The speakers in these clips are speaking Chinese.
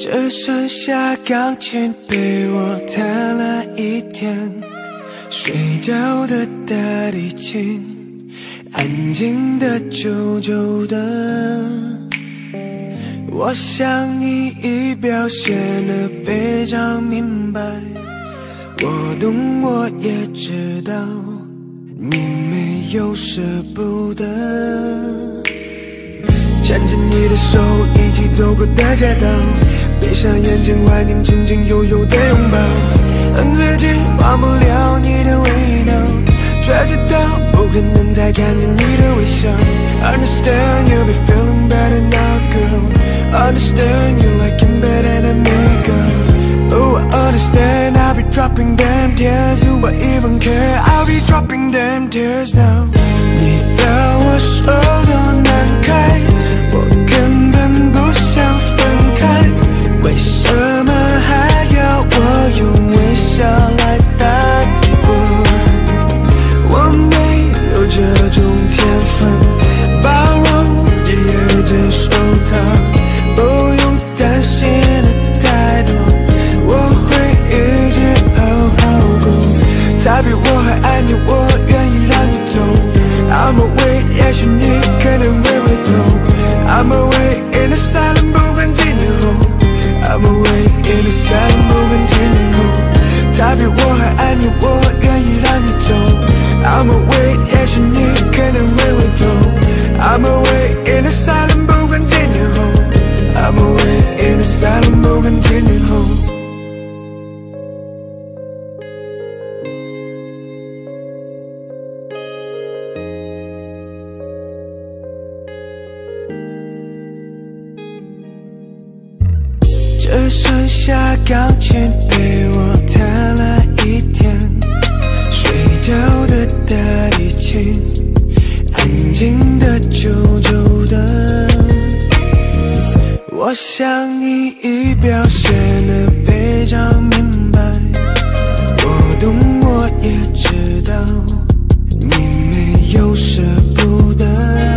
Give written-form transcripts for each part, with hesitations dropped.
只剩下钢琴被我弹了一天，睡着的大提琴，安静的久久的。我想你已表现得非常明白，我懂我也知道，你没有舍不得。牵着你的手一起走过的街道，闭上眼睛怀念曾经拥有的拥抱，恨自己忘不了你的味道，却知道不可能再看见你的微笑。 Understand you'll be feeling better now girl, Understand you like it better than me girl. Oh I understand I'll be dropping them tears, you won't even care, I'll be dropping them tears now. 你要我手都难开，我根本不想分开，为什么还要我用微笑来带过？我没有这种天分，包容也接受它，不用担心的太多，我会一直好好过。他比我还爱你，我愿意让你走。I'm away， 也许你可能会回头。I'm away in the silent， 不管几年后。I'm away in the silent， 不管几年后。他比我还爱你，我愿意让你走。I'm away， 也许你可能会回头。I'm away in the silent， 不管几年后。I'm away in the silent， 不管几年后。只剩下钢琴被我弹了一天，睡着的大提琴，安静的久久的。我想你已表现得非常明白，我懂我也知道，你没有舍不得。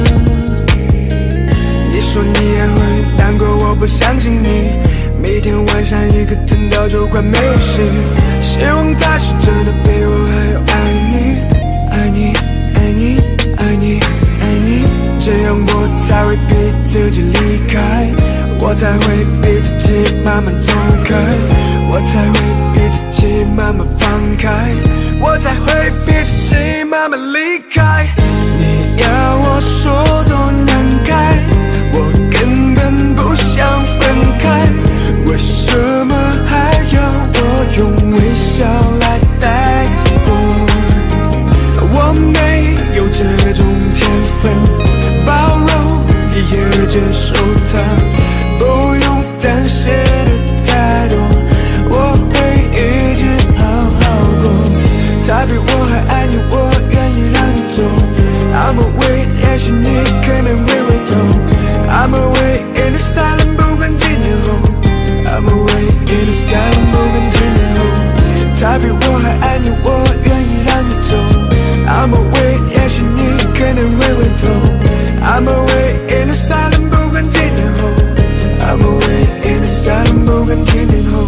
你说你也会难过，我不相信你，每天晚上一个疼到就快没有事，希望他是真的比我还要爱你，爱你，爱你，爱你，爱你，这样我才会逼自己离开，我才会逼自己慢慢走开，我才会逼自己慢慢放开，我才会逼自己慢慢离开。你要我说多难开，我根本不想分开，为什么还要我用微笑来带过？我没有这种天分，包容也接受它，不用担心的太多，我会一直好好过。他比我还爱你，我愿意让你走。I'm away， 也许你可能会回头。I'm away in the silent， 不管几年后。I'm away in the silent， 不管几年后。他比我还爱你，我愿意让你走。I'm away， 也许你可能会回头。I'm away in the silent， 不管几年后。I'm away in the silent， 不管几年后。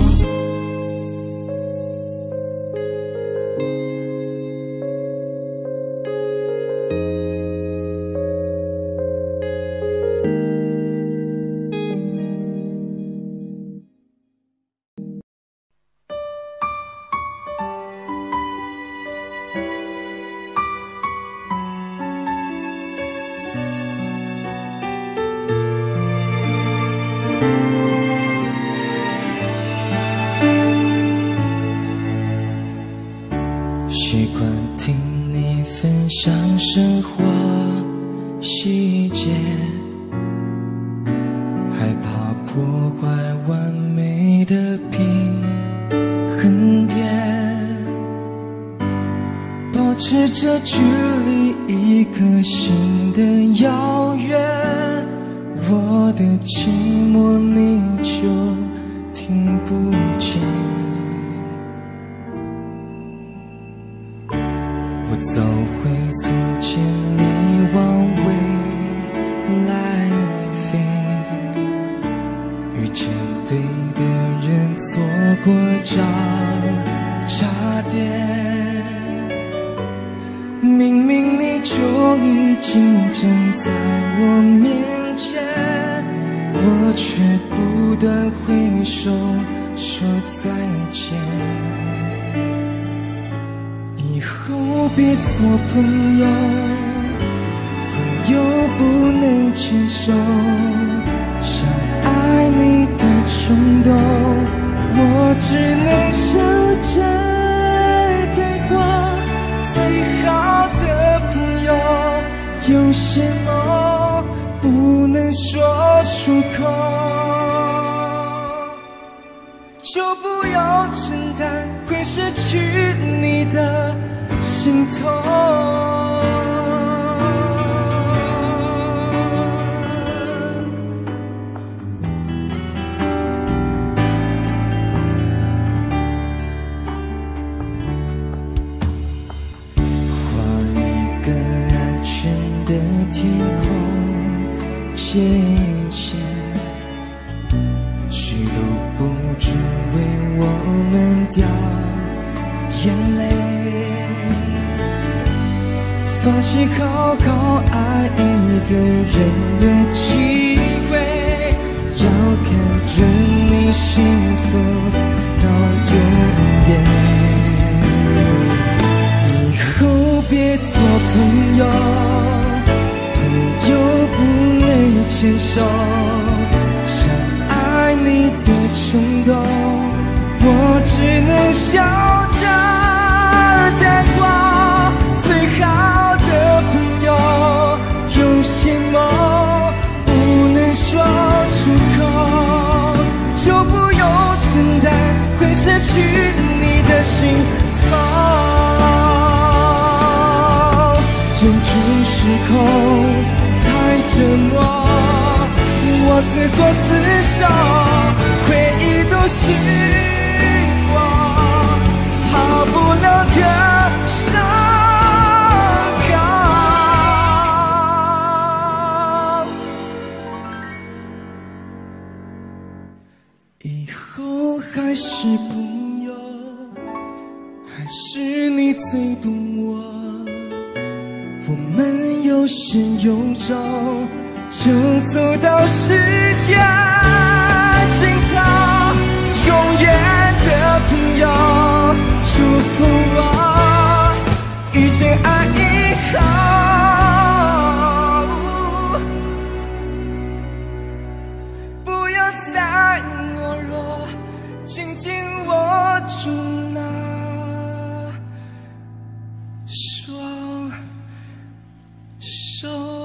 习惯听你分享生活细节，害怕破坏完美的平衡点，保持着距离一颗心的遥远，我的寂寞你就听不见。我走回从前，你往未来飞，遇见对的人错过交叉点，明明你就已经站在我面前，我却不得挥手说再见。以后别做朋友，朋友不能牵手，想爱你的冲动，我只能笑着带过。最好的朋友，有些梦不能说出口，就不要承担会失去你的心痛。天空界限，谁都不准为我们掉眼泪。放弃好好爱一个人的机会，要看着你幸福到永远。以后别做朋友，又不能牵手，想爱你的冲动，我只能笑着带过。最好的朋友，有些梦不能说出口，就不用承担会失去你的心痛。忍住失控折磨，我自作自受，回忆都是我好不了的伤口。以后还是朋友，还是你最懂我。我们有始有终，就走到世界尽头。永远的朋友，祝福我遇见爱以后，不要再懦弱，紧紧握住那双手。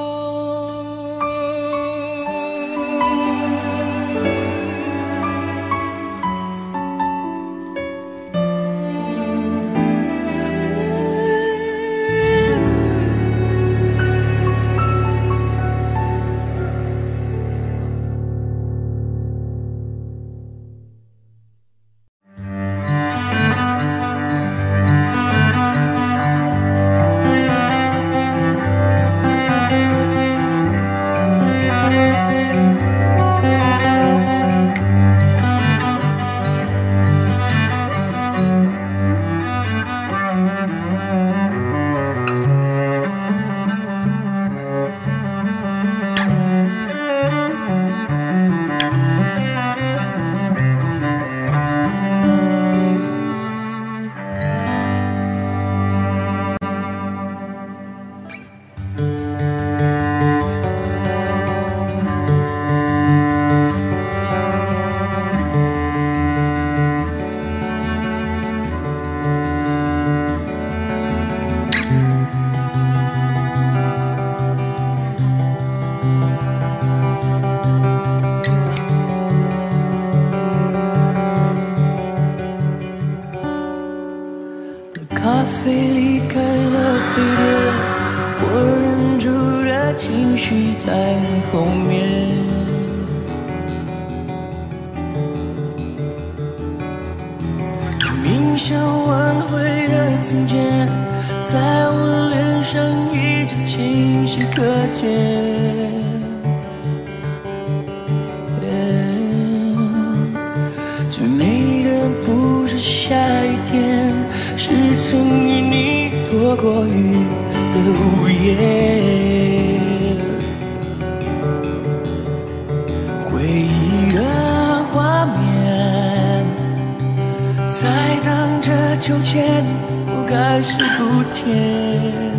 咖啡离开了杯垫，我忍住的情绪在很后面。冥想挽回的从前，在我脸上依旧清晰可见。 躲过雨的午夜，回忆的画面在等着秋千，不该是不甜。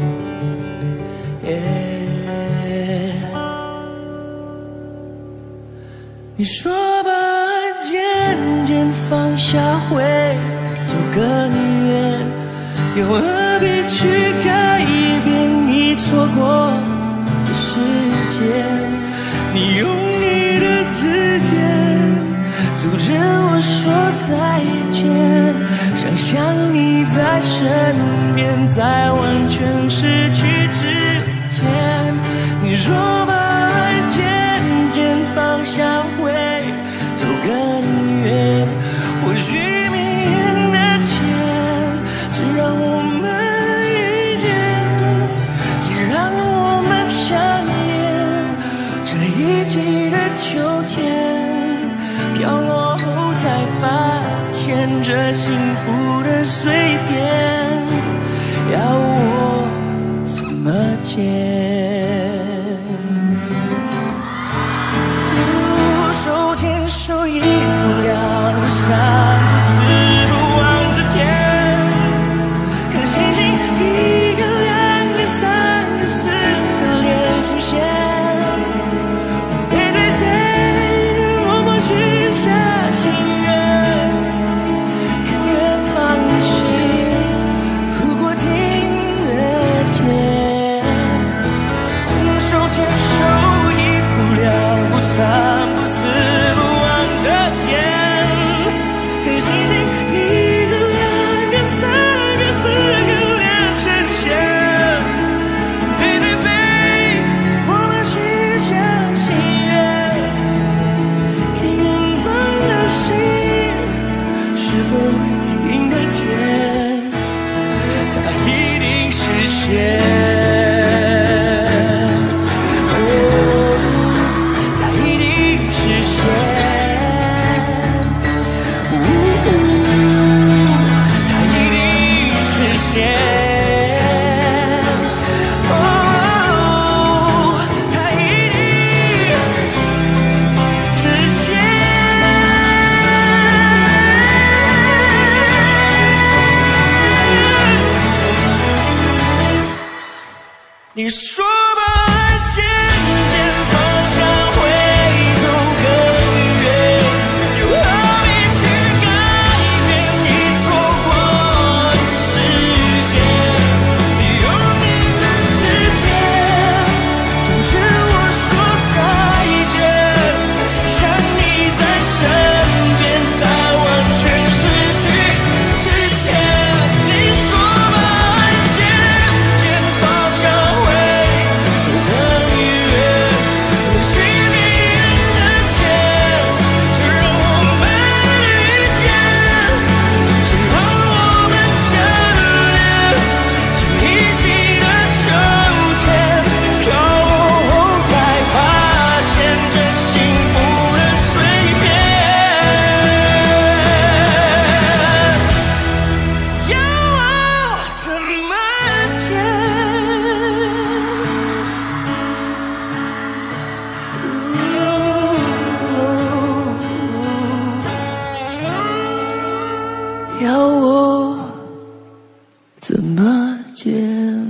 你说吧，渐渐放下会走更远，又何必去改变你错过的时间？你用你的指尖阻止我说再见，想象你在身边，在完全失去之前。你说吧，爱渐渐放下会走更远，或许明天的天只让我们遇见，只让我们相恋。这一季的秋天飘落后才发现，这幸福的碎片要我怎么捡？手牵手一步两步三步四步望着天，看星星一个两个三个四个脸出现，背对背默默许下心愿，看远方的星如果听得见。手牵手一步两步三步四步望着天，看星星一个两个三个四个脸呈现，背对背我们许下心愿，看远方的星是否听得见，它一定实现。你说吧，渐渐放下会走更远，又何必去改变你错过的时间？你用你的指尖阻止我说再见，想象你在身边，在完全失去之前。你说吧，渐渐放下要我怎么捡？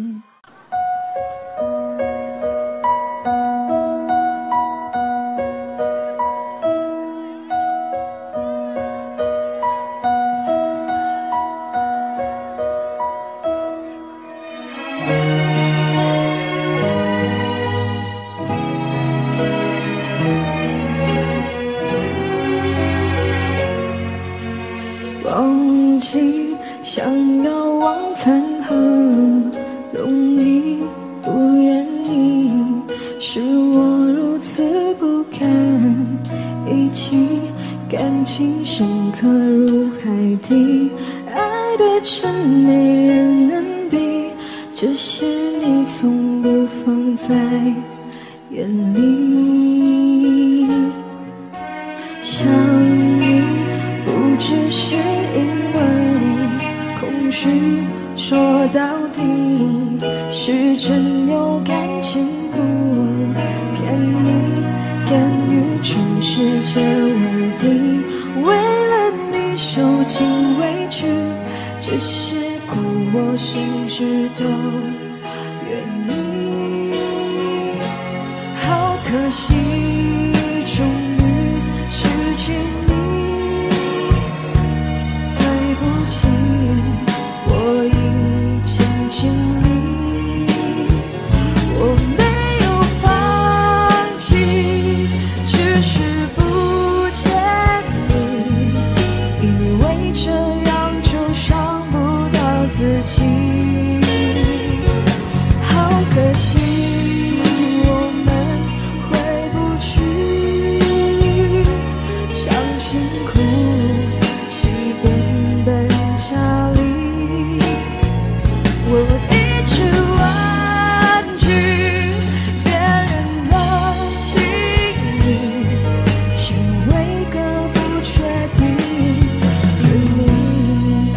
忘记想要往残和容易不愿意，是我如此不堪一击，感情深刻如海底，爱对称没人能比，这些你从不放在眼里。想你不只是因为空虚， 说到底是真有感情不骗你，甘于全世界为敌，为了你受尽委屈，这些苦我甚至都愿意。好可惜终于失去你，对不起我已经尽力，我没有放弃，只是不见你，以为这样就伤不到自己。好可惜我们回不去，像辛苦骑变本加厉，我一直婉拒别人的情意，只为个不确定的你。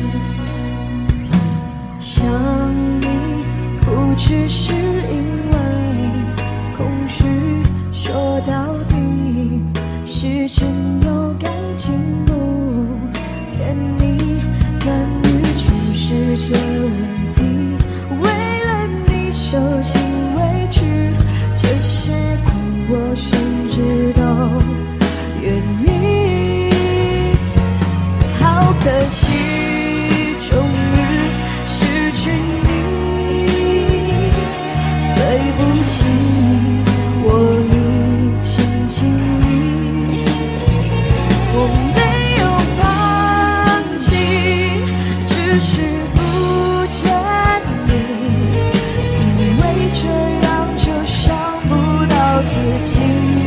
想你不只是因为空虚，说到底是真有感情不骗你，甘于全世界为敌，为了你受尽委屈，这些苦我甚至都愿意。好可惜终于失去你，对不起我已经尽力，我没有放弃，只是不见你，以为这样就伤不到自己。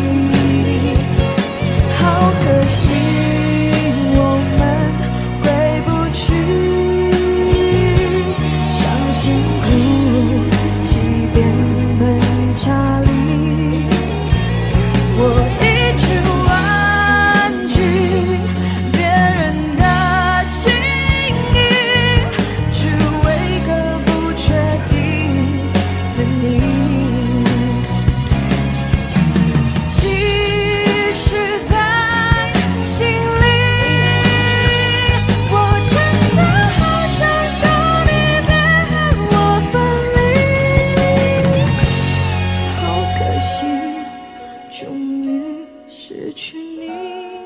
好可惜我们回不去，像辛苦骑变本加厉，我一直婉拒别人的情意，只为个不确定的你。其实在心里，我真的好想求你别和我分离。好可惜终于失去你，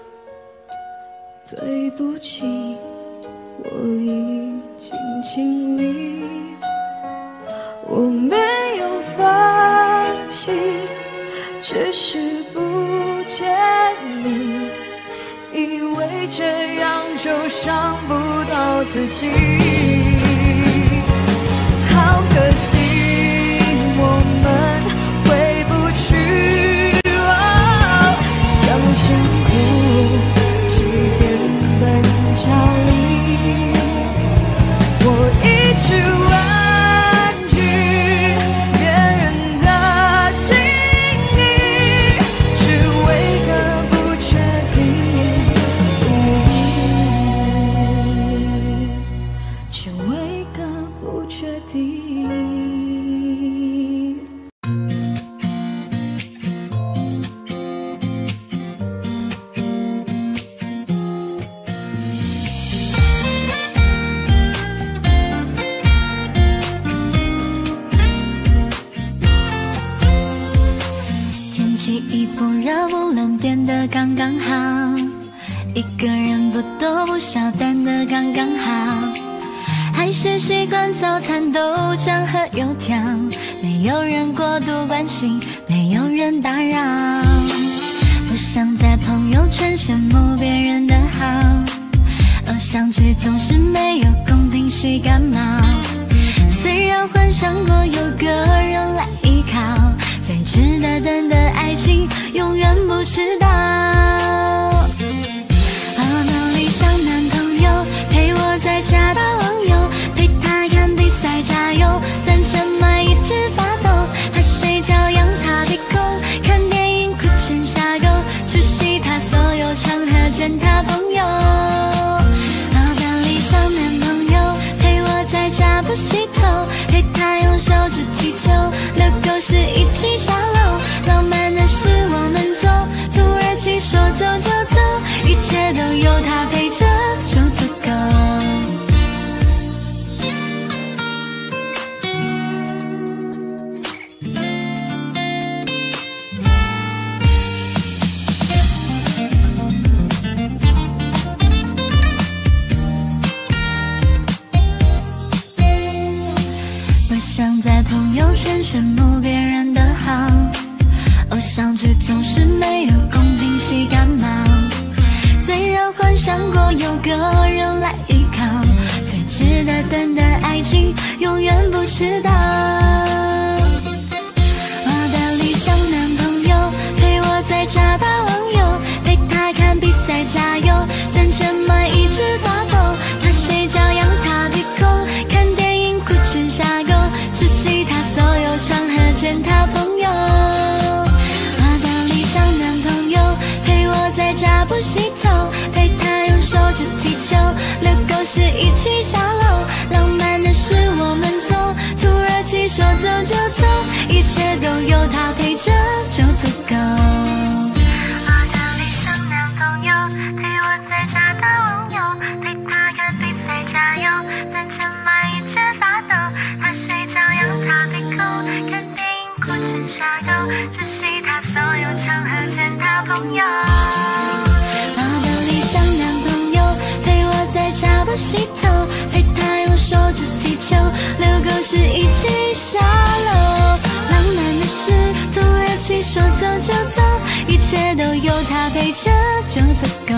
对不起我已经尽力，我没有放弃，只是不见你，以为这样就伤不到自己。好可惜我们回不去，像辛苦骑变本加厉，我一直婉拒别人的情意，只为个不确定的你，只为个不确定。 天气一不热不冷，变得刚刚好，一个人不多不少，淡得刚刚好，还是习惯早餐豆浆和油条，没有人过度关心，没有人打扰，不想在朋友圈羡慕别人的好，偶像剧总是没有公平谁感冒，虽然幻想过有个人来依靠，最值得等的爱情永远不迟到。那理想男朋友陪我在家打网游，陪他看比赛加油，攒钱买一只发抖，他睡觉养他鼻孔，看电影哭成下狗，出席他所有场合见他朋友。的理想男朋友陪我手指踢球，遛狗是一起下楼，浪漫的事我们做，土耳其说走就走，一切都有他陪着就足够。想在朋友圈羡慕别人的好，偶像剧总是没有公平戏感冒。虽然幻想过有个人来依靠，最值得等的爱情永远不迟到。我的理想男朋友陪我在家打网游，陪他看比赛加油，攒钱买一只发狗，他睡觉养他鼻孔，看电影哭成傻狗，出席他所有场合，见他朋友。我的理想男朋友陪我在家不洗头，陪他用手指踢球，遛狗是一起下楼，浪漫的事我们做，土耳其说走就走，一切都有他陪着就足够。我的理想男朋友陪我在家打网游，陪他看比赛加油，攒钱买一只发豆，他睡觉养他鼻孔，看电影哭成傻狗，出席他所有场合，见他朋友。我的理想男朋友陪我在家不洗头，陪他用手指踢球，遛狗是一起下楼，浪漫的事土耳其说走就走，一切都有他陪着就足够。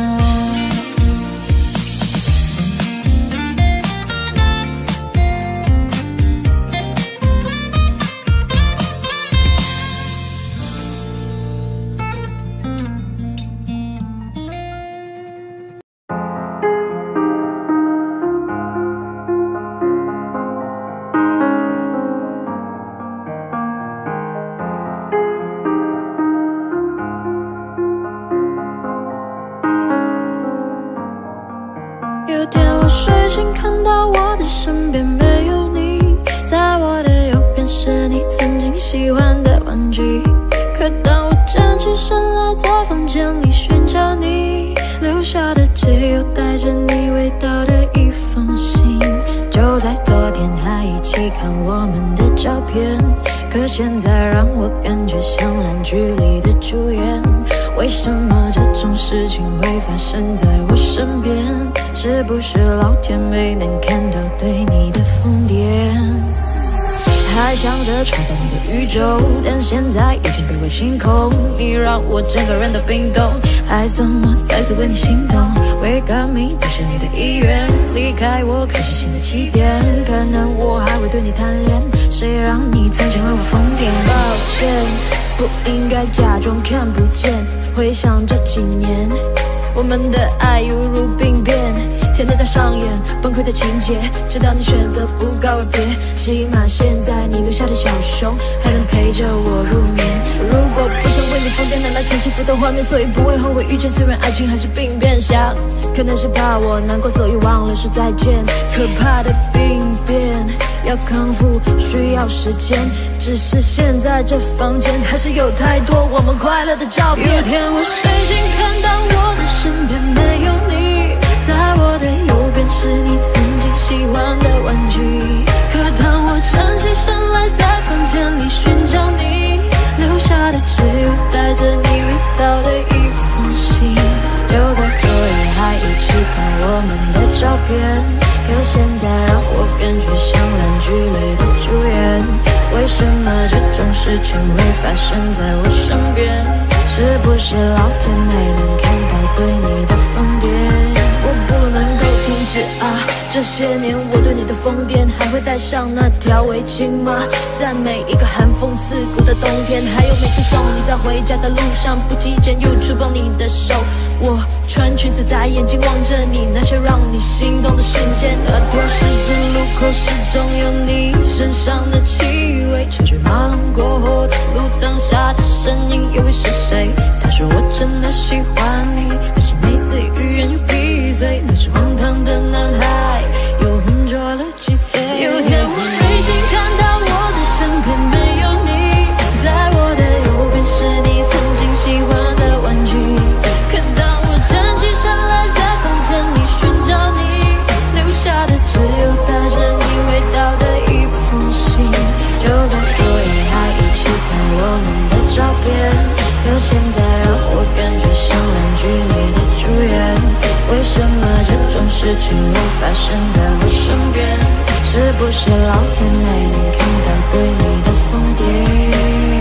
有天我睡醒看到我的身边没有你，在我的右边是你曾经喜欢的玩具，可当我站起身来在房间里寻找你，留下的只有带着你味道的一封信。就在昨天还一起看我们的照片，可现在让我感觉像烂剧里的主演。为什么这种事情会发生在我身边？是不是老天没能看到对你的疯癫？还想着创造你的宇宙，但现在已经被我清空。你让我整个人都冰冻，还怎么再次为你心动？为革命不是你的意愿，离开我开始新的起点。可能我还会对你贪恋，谁让你曾经为我疯癫？抱歉，不应该假装看不见。回想这几年，我们的爱犹如病变，天天在上演崩溃的情节，直到你选择不告而别。起码现在你留下的小熊还能陪着我入眠。如果不想为你疯癫，难道前幸福的画面，所以不会后悔遇见。虽然爱情还是病变，想可能是怕我难过，所以忘了说再见。可怕的病变要康复需要时间，只是现在这房间还是有太多我们快乐的照片。有天我睡醒看到我的身边没有你，在我的右边是你曾经喜欢的玩具，可当我站起身来在房间里寻找你，留下的只有带着你味道的一封信。就在昨夜还一起看我们的照片，可现在让我感觉像烂剧里的主演。为什么这种事情会发生在我身边？是不是老天没能看到对你的疯癫？我不能够停止啊！这些年我对你的疯癫，还会带上那条围巾吗？在每一个寒风刺骨的冬天，还有每次送你在回家的路上，不经意间又触碰你的手。我穿裙子在眼睛望着你，那些让你心动的瞬间。那条十字路口始终有你身上的气味，车水马龙过后的路灯下的身影又会是谁？他说我真的喜欢你，但是每次欲言又闭嘴。那是荒唐的男孩又混浊了几岁。有天我睡醒看到我的事情会发生在我身边？是不是老天没能看到对你的疯癫？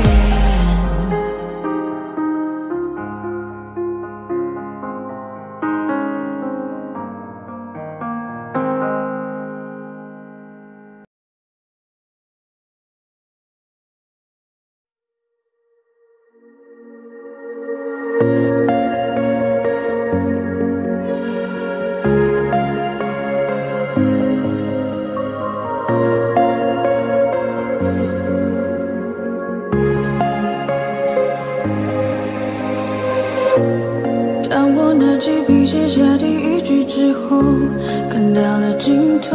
当我拿起笔写下第一句之后，看到了尽头。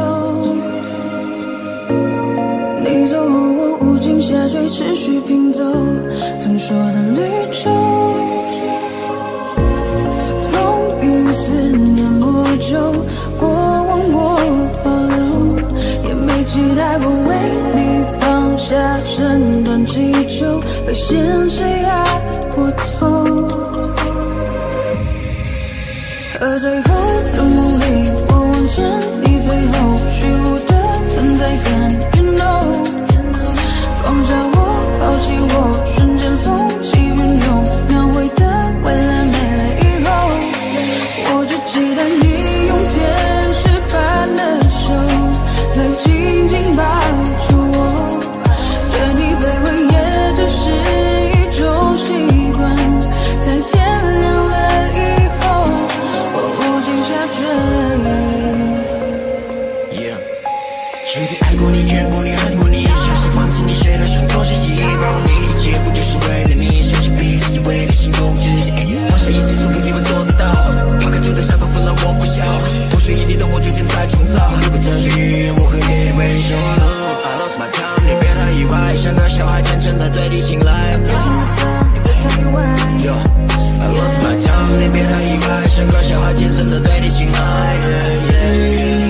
你走后，我无尽下坠，持续拼走曾说的旅程。风雨思念魔咒，过往我保留，也没期待过为你放下身段祈求，被现实压过头。而最后的努力，我往前，你最后虚无的存在感 ，You know， 放下我，抛弃我，瞬间风起云涌，描绘的未来没了以后，我只期待你用天使般的手，再紧紧抱住我，对你卑微也只是一种习惯，在天亮了以后。 曾经爱过你，怨过你，恨过你，像是放弃你，谁都想做些记忆，包容你，一切不就是为了你，相信彼此，为你心动，只是放下一切说服你们做得到，抛开旧的伤口分让我苦笑，不属于你的我逐渐在重造，如果这是预言，我会给你微笑。I lost my time， 你别太意外，像个小孩虔诚的对你信赖。I lost my time， 你别太意外，像个小孩虔诚的对你信赖。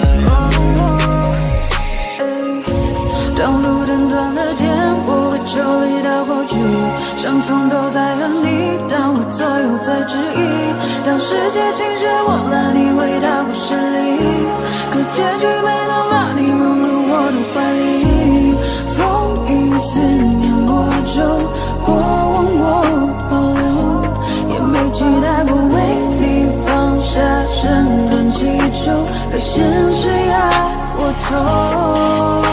当路灯断了电，我会抽离到过去，像从头在和你，当我左右在质疑，当世界倾斜我拉你回到故事里，可结局没能把你融入我的怀里，风雨思念魔咒，过往我保留，也没期待过为你放下身段祈求，被现实压过头。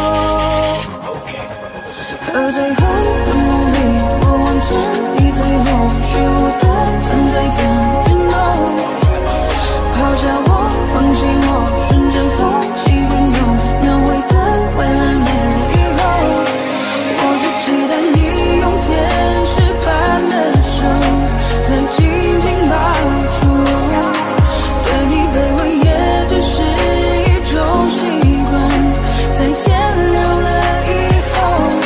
而最后的努力，我往前，你最后虚无的存在感 ，You know， 抛下我，放弃我，瞬间风起云涌，描绘的未来没了以后，我只期待你用天使般的手，再紧紧抱住我，对你卑微也只是一种习惯，在天亮了以后。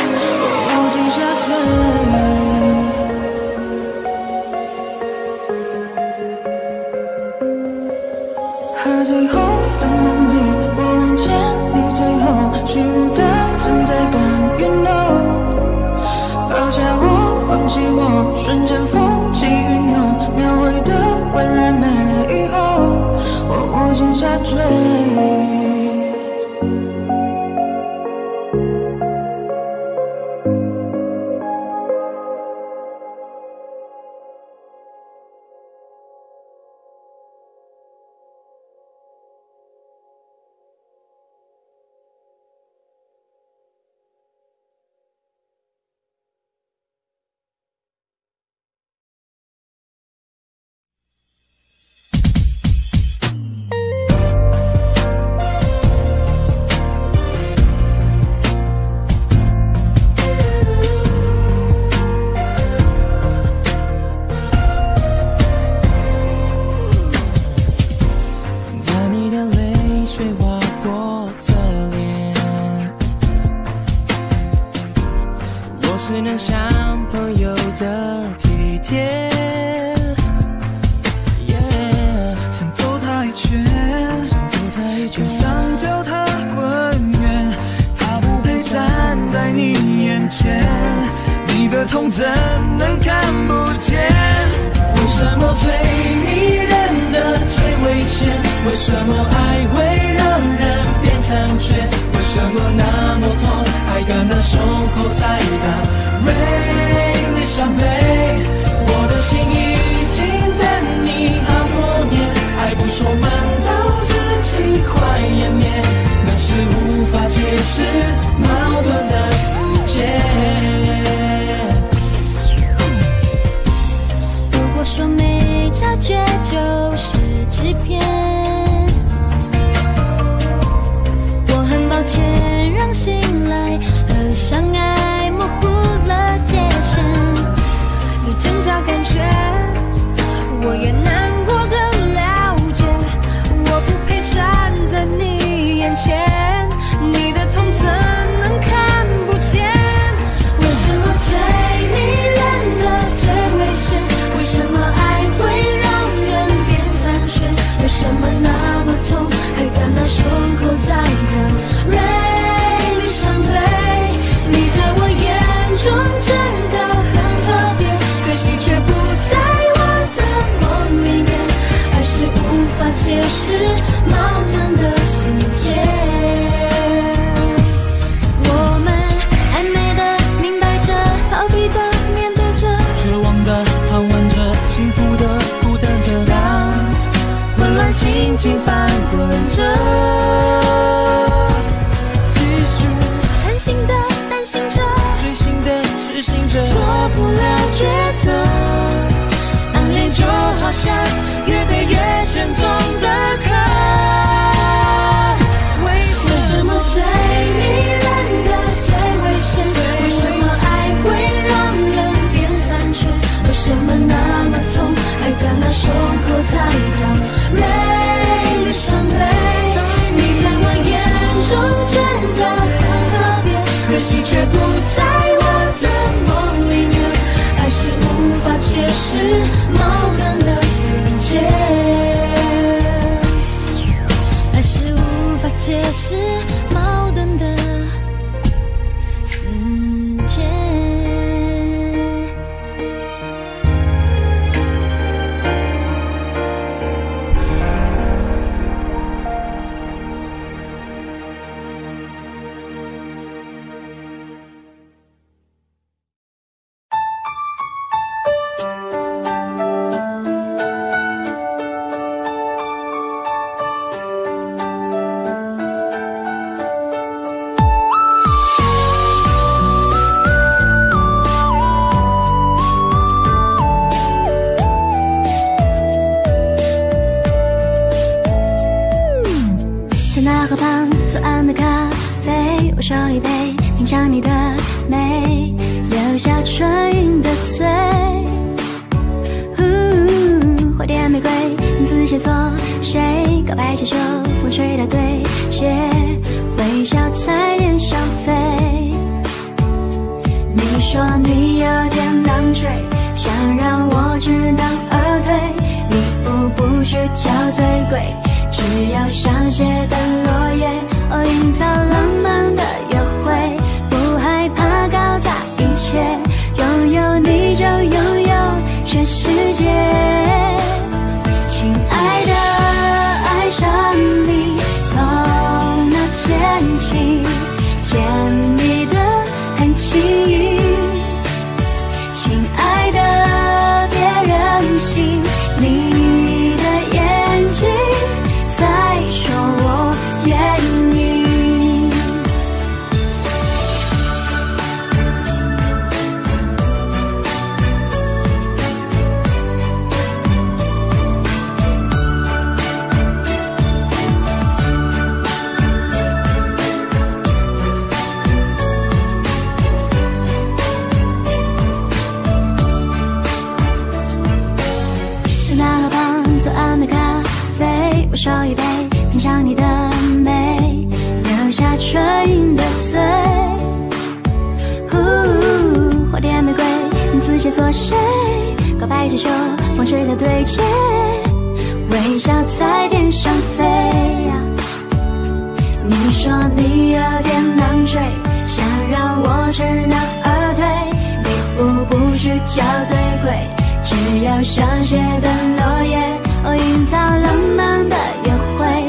和最后的努力，我往前，你最后虚无的存在感 ，You know， 抛下我，放弃我，瞬间风起云涌，描绘的未来没了以后，我无尽下坠。 只能像朋友的体贴， 想走他一圈，就想叫他滚远，他不配站在你眼前，你的痛怎能看不见？ 为什么最迷人的最危险？为什什么爱会让人变残缺？为什么那么痛？爱感到胸口在打锐利伤悲。我的心已经等你好多年，爱不说满到自己快湮灭，那是无法解释矛盾的死结。 如果说没察觉就是欺骗，我很抱歉让信赖和相爱模糊了界限。你挣扎感觉，我也难过的了解，我不配站在你眼前，你的痛怎能看不见？为什么对你人的最危险？为什么爱会让人变残缺？为什么那么痛，还感到胸口在打锐利伤悲？你在我眼中真的很特别，可惜却不在我的梦里面，爱是无法解释矛盾的死结。我们暧昧的明白着，逃避的面对着， 绝望的盼望着，幸福的孤单着，让混乱心情翻滚着，继续贪心的担心着， 追星的痴心着， 做不了决策，暗恋就好像越背越沉重的壳。为什么对你人的最危险？为什么爱会让人变残缺？为什么那么痛，还感到胸口在打锐利伤悲？你在我眼中真的很特别，可惜却不在我的梦里面，爱是无法解释矛盾的死结，爱是无法解释矛盾的死结。 在那河旁左岸的咖啡，我手一杯，品尝你的美，留下春云的醉。花店玫瑰，字写错谁？告白气球，风吹到对街，微笑踩点消费。你说你有点狼狈，想让我知难而退，礼物不需挑最贵，只要香榭的落叶，营造浪漫的约会，不害怕搞砸一切，拥有你就拥有全世界。亲爱的，爱上你，从那天起，甜蜜的很轻易。亲爱的，别任性，你的眼睛在说我愿意。在那河旁左岸的咖啡，我手一杯，品尝你的美，留下春云的醉。花店玫瑰，字写错谁？告白气球，风吹的对街，微笑在天上飞。你说你有点狼狈，想让我知难而退，礼物不需挑最贵，只要香榭的落叶，营造浪漫的约会，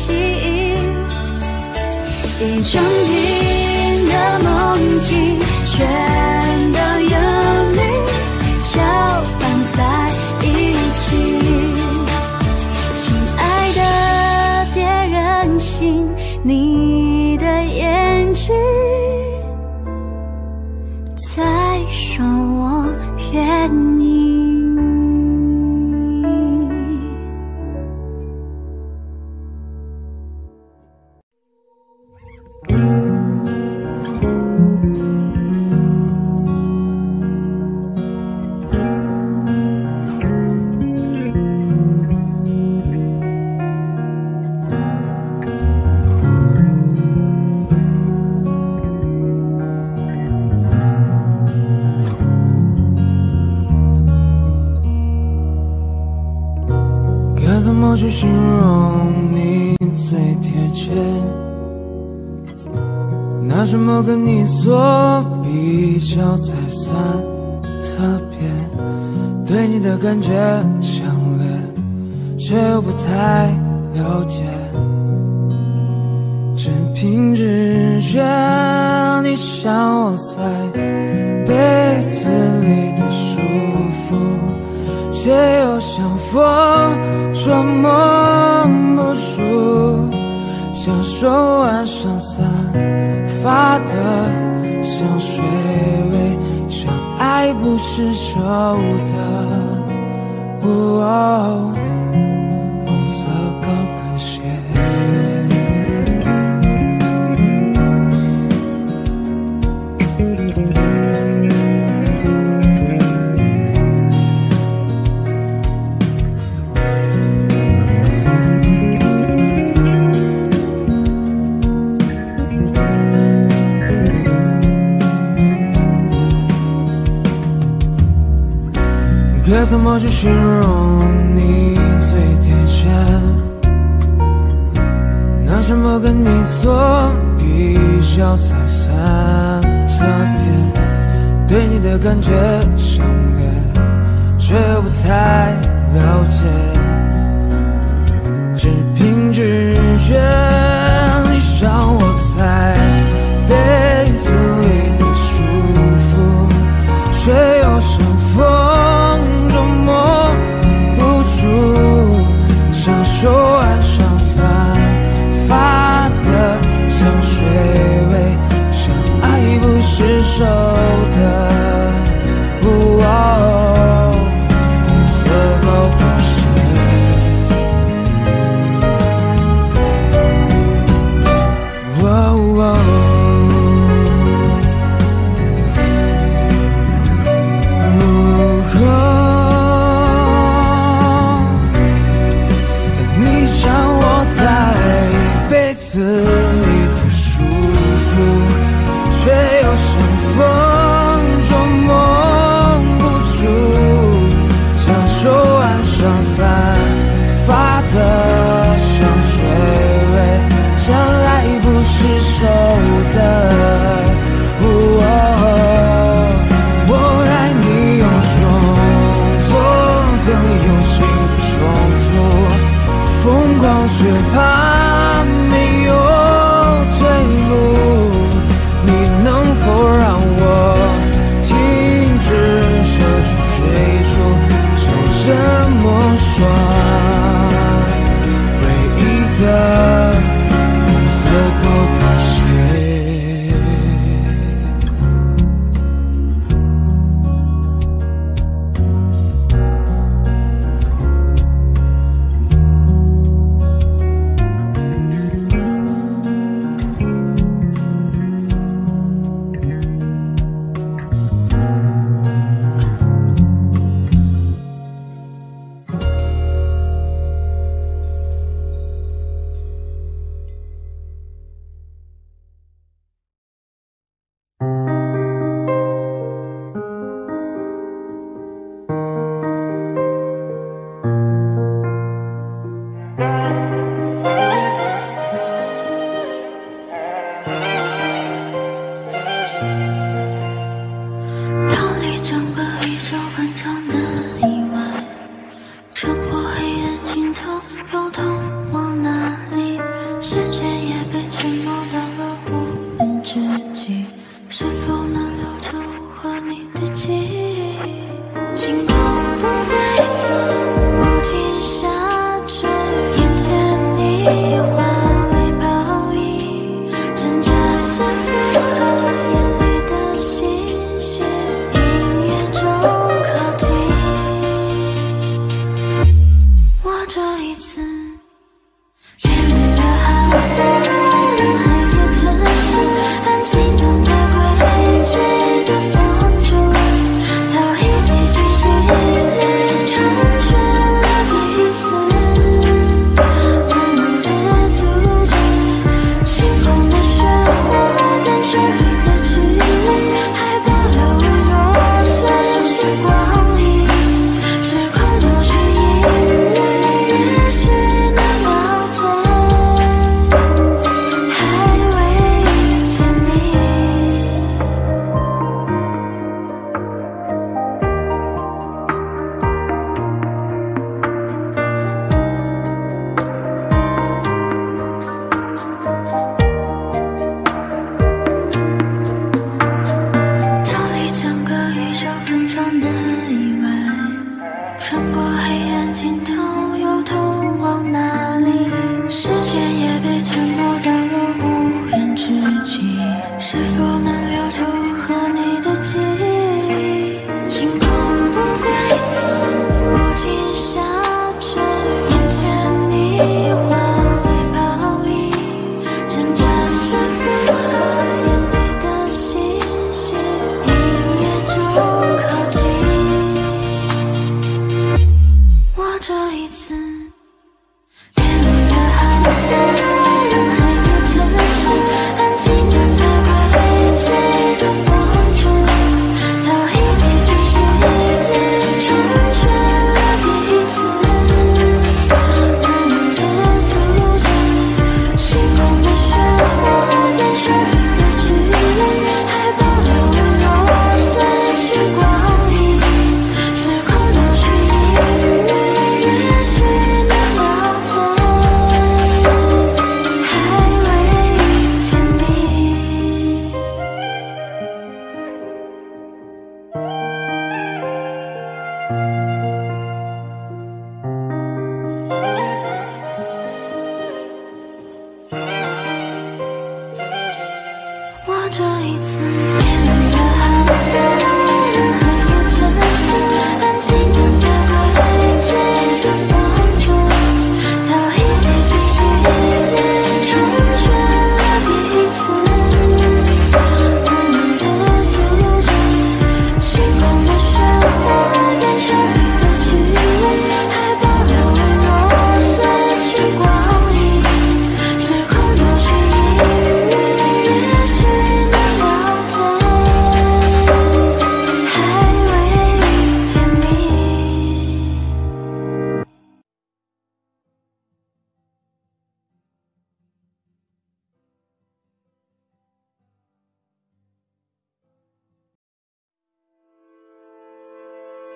起，一整瓶的梦境全都有你搅拌在一起。亲爱的，别任性，你的眼睛在说我愿意。 该怎么去形容你最贴切？拿什么跟你做比较才算特别？对你的感觉强烈，却又不太了解。只凭直觉，你像我在被子里的舒服，却又像风捉摸不住，享受晚上散发的香水味，像爱不释手的红色高跟鞋。该怎么去形容你最贴切？拿什么跟你做比较才算特别？对你的感觉强烈，却又不太了解。只凭直觉，你像我在被子里的舒服，却又像风捉摸不住，享受晚上散发的香水味，像爱不释手的红色高跟鞋。你像我在被子里的舒服，却又像风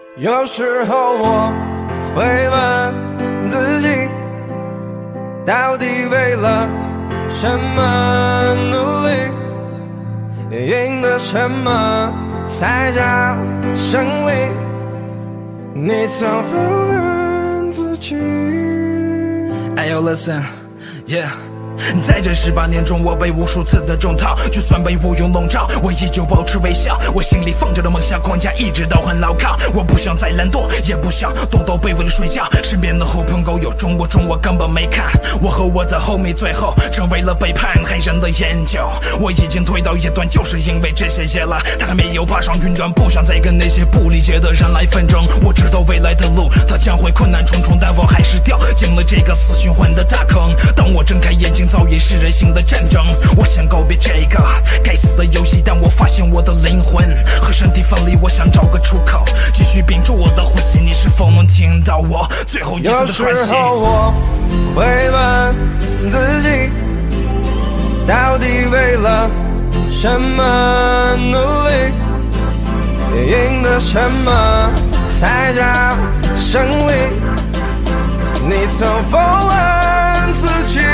有时候我会问自己，到底为了什么努力，赢得什么才叫胜利？你曾否认自己？ Hey yo, listen, yeah. 在这18年中，我被无数次的中套，就算被乌云笼罩，我依旧保持微笑。我心里放着的梦想框架一直都很牢靠，我不想再懒惰，也不想躲到被窝里睡觉。身边的狐朋狗友中我根本没看，我和我的homie最后成为了背叛黑人的研究。我已经推到一段，就是因为这些夜了，他还没有爬上云端，不想再跟那些不理解的人来纷争。我知道未来的路它将会困难重重，但我还是掉进了这个死循环的大坑。当我睁开眼睛，早已是人性的战争。我想告别这个该死的游戏，但我发现我的灵魂和身体分离。我想找个出口，继续屏住我的呼吸。你是否能听到我最后一次的喘息？ 有时候我会问自己，到底为了什么努力，赢得什么才叫胜利？你曾否问自己？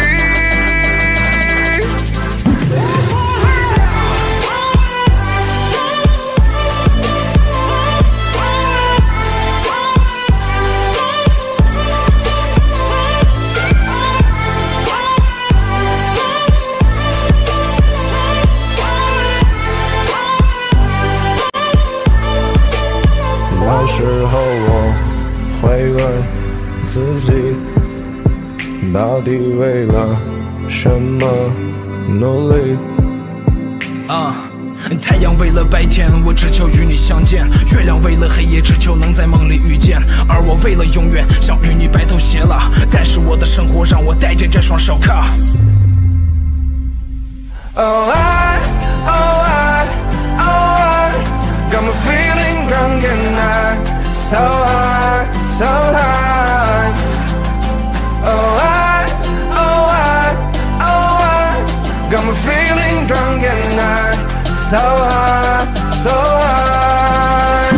有时候我会问自己，到底为了什么努力？ 太阳为了白天，我只求与你相见；月亮为了黑夜，只求能在梦里遇见。而我为了永远，想与你白头偕老。但是我的生活让我戴着这双手铐。 Oh I got my feeling drunk and high, so high, so high. Oh I got my feeling drunk and high, so high, so high.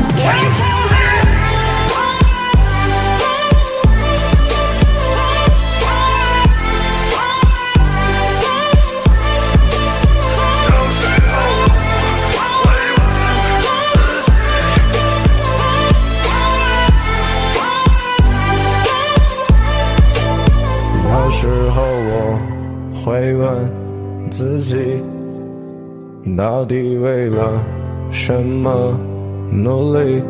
有时候我会问自己，到底为了什么努力？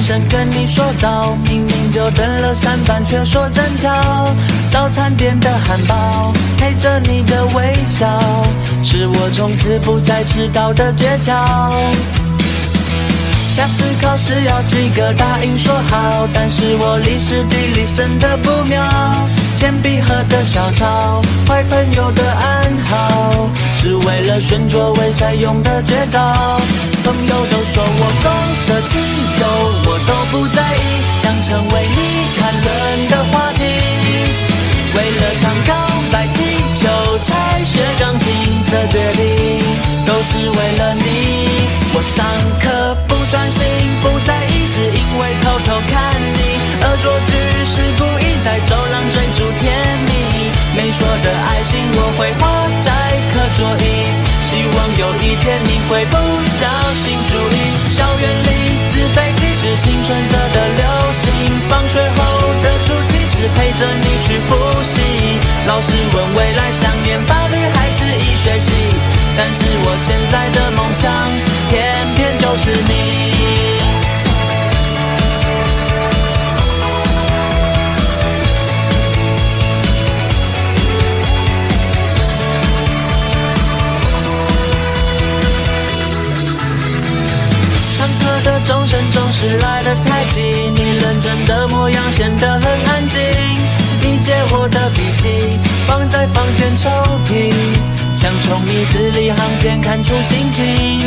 声跟你说早，明明就等了3班，却说正巧。早餐店的汉堡陪着你的微笑，是我从此不再迟到的诀窍。下次考试要及格，答应说好，但是我历史地理真的不妙。铅笔盒的小抄，坏朋友的暗号，是为了选座位才用的绝招。朋友都说我重色轻友，我都不在意，想成为你谈论的话题。为了唱告白气球才学钢琴，这决定都是为了你。我上课不专心不在意，是因为偷偷看你。恶作剧是故意在走廊追逐甜蜜，没说的爱心我会画在课桌椅，希望有一天你会不小心注意。校园里纸飞机是青春着的流行，放学后的出题是陪着你去复习。老师问未来想念法律还是医学系，但是我现在的梦想偏偏就是你。上课的钟声总是来得太急，你认真的模样显得很安静。你借我的笔记放在房间抽屉，想从你字里行间看出心情。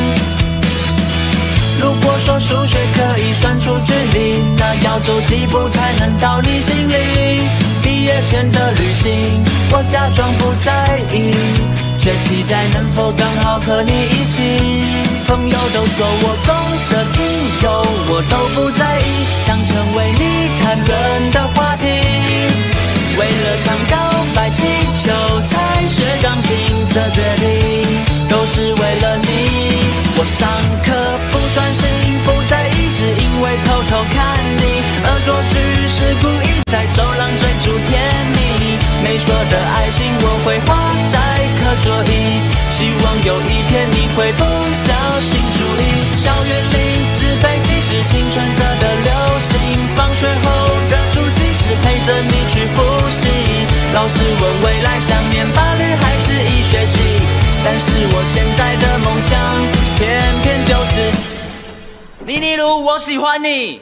如果说数学可以算出距离，那要走几步才能到你心里？毕业前的旅行，我假装不在意，却期待能否刚好和你一起。朋友都说我重色轻友，我都不在意，想成为你谈论的话题。为了唱告白气球才学钢琴，这决定都是为了你。我上课不专心不在意，是因为偷偷看你。恶作剧是故意在走廊追逐甜蜜，没说的爱心我会画在课桌椅，希望有一天你会不小心注意。校园里纸飞机是青春着的流行，放学后的出题是陪着你去复习。老师问未来想念法律还是医学系，但是我现在的梦想偏偏就是妮妮露，我喜欢你。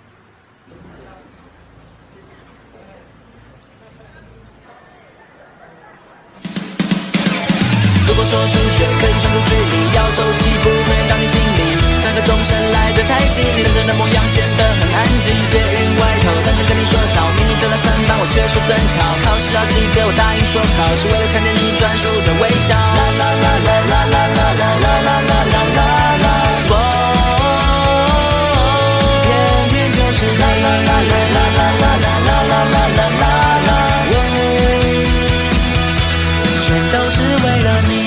如果说数学可以算出距离，要走几步才能到你心里？上课钟声来得太急，你认真的模样显得很安静。捷运外头单身跟你说早，明明等了3班我却说正巧。考试要及格我答应说好，是为了看见你专属的微笑。啦啦啦啦啦啦啦啦啦啦啦啦啦，哦，偏偏就是你。啦啦啦啦啦啦啦啦啦啦啦啦啦，全都是为了你。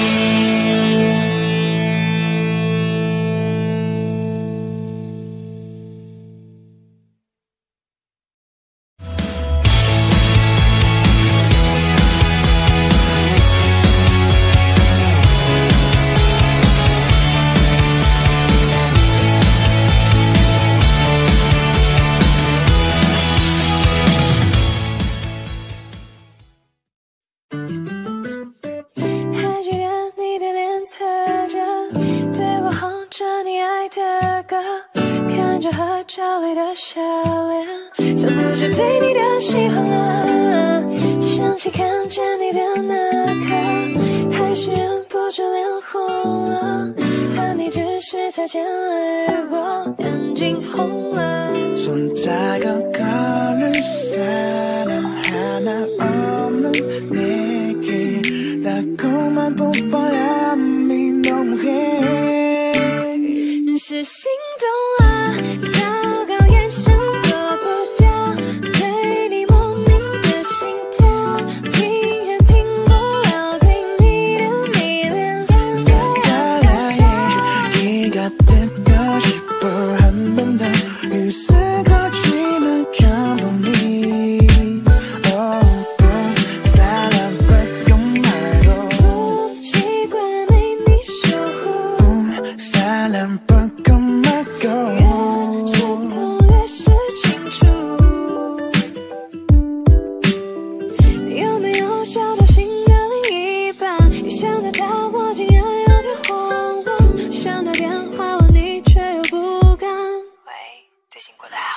照里的笑脸，藏不住对你的喜欢啊！想起看见你的那刻，还是忍不住脸红了。和你只是擦肩而过，眼睛红了。 손자국거릴 사람 하나 없는 내게 달콤한 뽀뽀야 민동해 是心动啊，糟糕眼神躲不掉，对你莫名的心跳，竟然停不了对你的迷恋。 네가 듣고 싶어 한 번 더 있을 거지만 감동이 또 사랑받고 말고 不习惯为你守护， 사랑받고 말고 越是痛越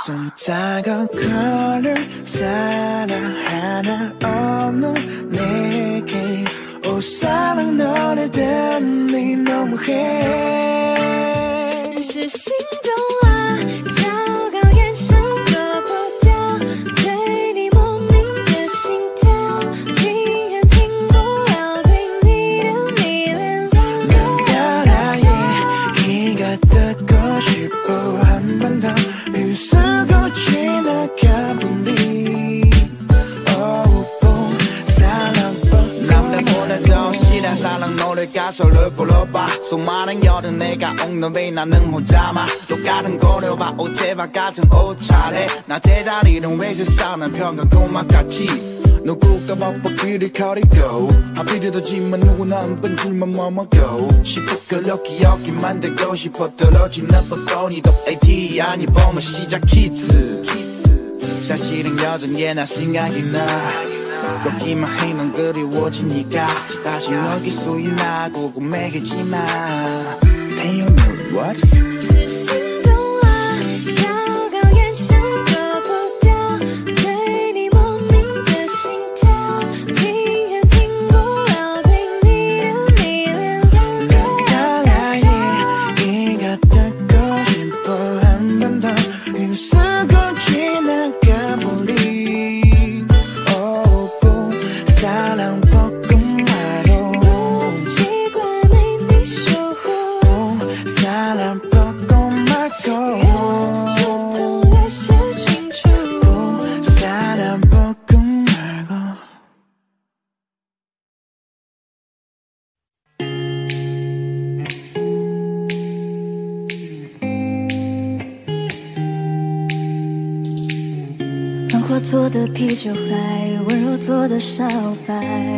손자국거를 사랑 하나 없는 내게 오 사랑 너를 닮니 너무해 是心动了糟糕眼神躲不掉对你莫名的心跳竟然停不了对你的迷恋 넌 나의 기가 듣고 싶어 한 번 더 휩쓸고 지나가보니 남들보다 더 실한 사랑 노래 가사를 불러봐 수많은 여름 내가 옥는 왜 나는 혼자만 똑같은 거려봐 옷제발 같은 옷차례 나 제자리는 왜 세상은 평가고막같이 누구가 먹먹이를 가리고 하필이더지만 누구나 한 번줄만 머먹고 시부끄러 기억이 만들고 싶어 떨어지는 뻔뻔히도 AT 아니 보면 시작히트 사실은 여전히 나 생각이 나 걷기만 해 넌 그리워지니까 다시 널 기수이 나 궁금해지마 Hey you know what? 是心动了糟糕眼神躲不掉对你莫名的心跳竟然停不了对你的迷恋 넌 나의 기가 듣고 싶어 한 번 더 휩쓸고 지나가보니 사랑 볶음마로 奇怪没你守护 사랑 볶음마고 越痛越是清楚 사랑 볶음마고 暖和做的啤酒还温柔做的烧白，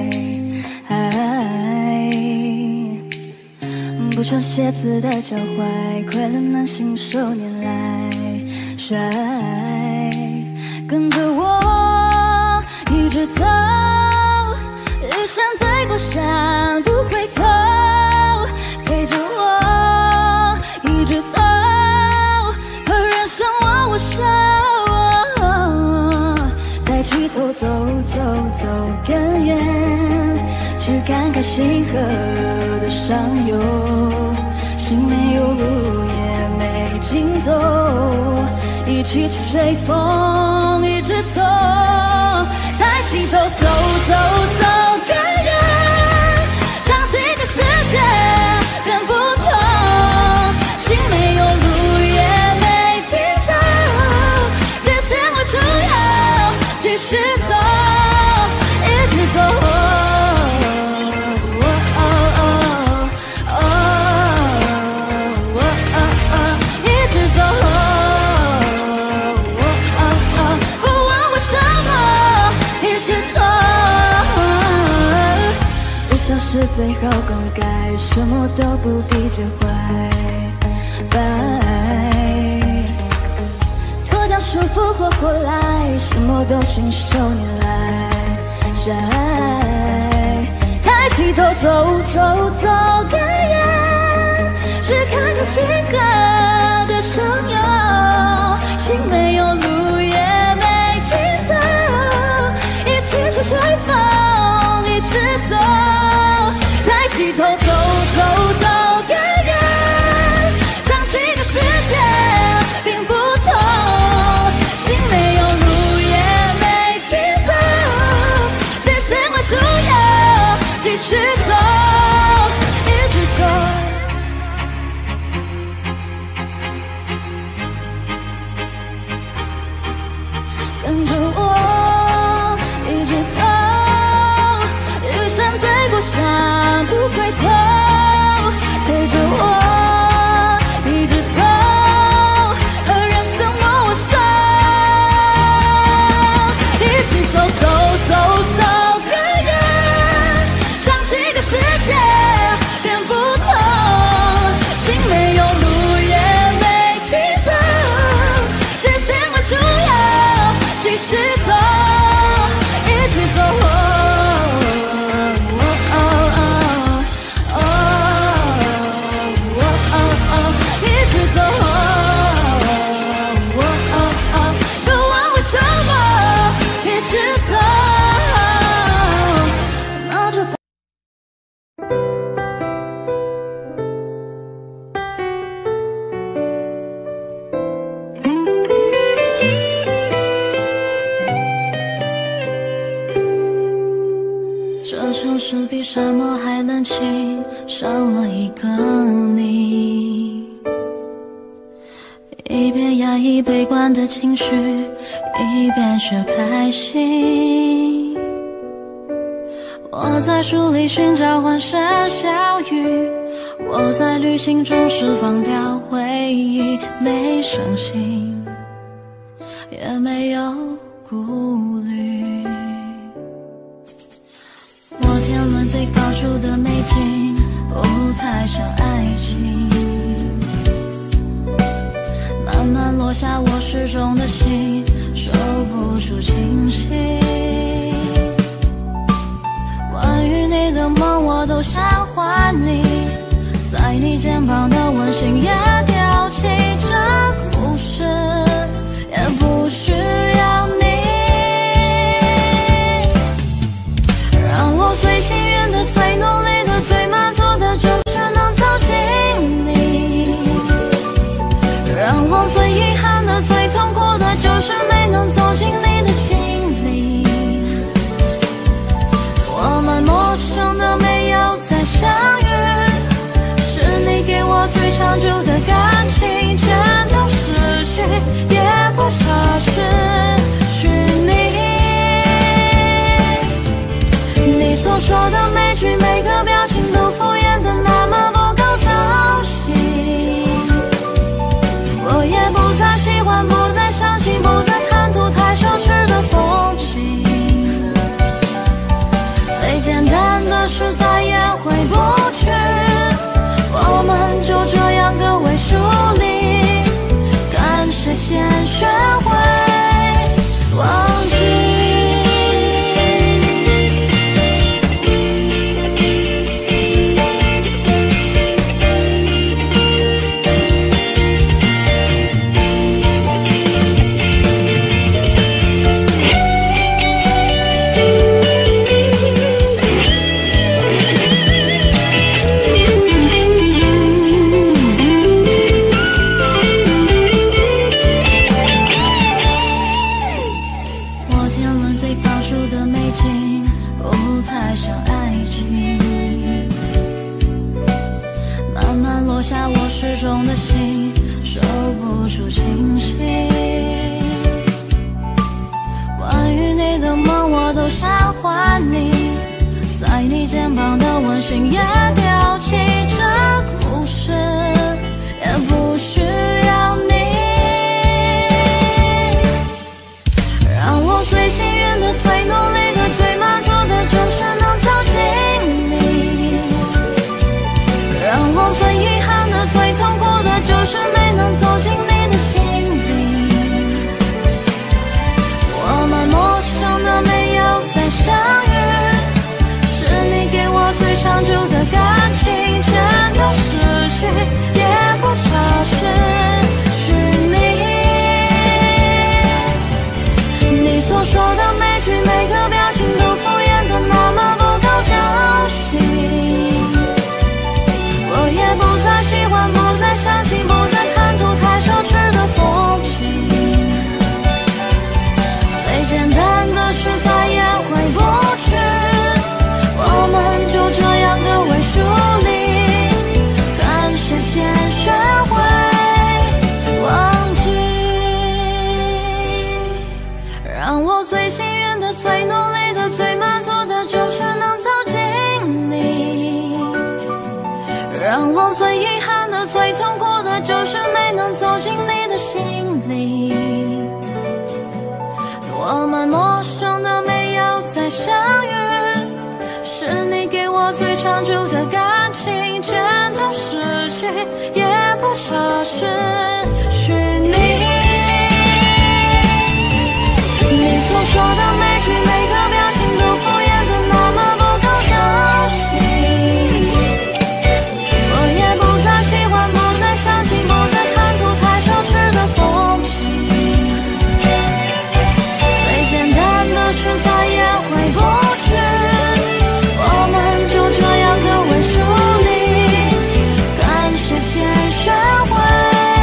不穿鞋子的脚踝，快乐男信手拈来甩，跟着我一直走，日山在过山不回头，陪着我一直走，和人生握握手。起头走走走更远，去看看星河的上游，心没有路也没尽头，一起去追风，一直走，抬起头走走走更远，相信这世界变不同，心没有路也没尽头，视线会出游。继续走，一直走，一直走，不问为什么，一直走。微笑是最好灌溉，什么都不必介怀。拜。将束缚活过来，什么都信手拈来摘，抬起头走走走更远，去看看星河的上游，心没有路也没尽头，一起去追风，一直走，抬起头走走走更远，相信这世界并不同。没有路也没尽头，界限会出游，继续走，一直走。 是比沙漠还冷清，少了一个你。一边压抑悲观的情绪，一边却开心。我在书里寻找欢声笑语，我在旅行中释放掉回忆，没伤心，也没有顾虑。我天伦最高处的美景，舞台上爱情慢慢落下我失重的心，收不住清醒。关于你的梦我都想还你，在你肩膀的温馨也丢弃，这故事也不需要你。让我最幸运的、最努力的、最满足的，就是能走进你。让我最遗憾的、最痛苦的，就是没能走进你的心里。我们陌生的没有再相遇，是你给我最长久的感情，全都失去，也不差失去你。你所说的每句每个表情都敷衍的那么不够走心，我也不再喜欢，不再相信，不再贪图太奢侈的风景。最简单的事再也回不去，我们就这样个位数里，干脆先学会忘记。下我失重的心，收不住清醒。关于你的梦我都想还你，在你肩膀的温馨也丢弃，这故事也不需要你。让我最幸运的、最努力的、最满足的，就是能走进你。让我最遗憾的、最痛苦的，就是没能走进你的心里。我们陌生的没有再相遇，是你给我最长久的感情，全都失去，也不差失去你。你所说的每句每个表情都敷衍的那么不够走心，我也不再喜欢，不再相信，不再贪图太奢侈的风景。最简单的事再也回不去，我们就这样个位数里，干脆先学会忘记。让我最幸运的、最努力的、最满足的，就是能走进你。让我最遗憾的、最痛苦的，就是没能走进你的心里。我们陌生的没有再相遇，是你给我最长久的感情，全都失去，也不差失去你。你所说的每句每个表情都敷衍的那么不够走心，我也不再喜欢，不再相信，不再贪图太奢侈的风景。最简单的事再也回不去，我们就这样个位数里，干脆先学会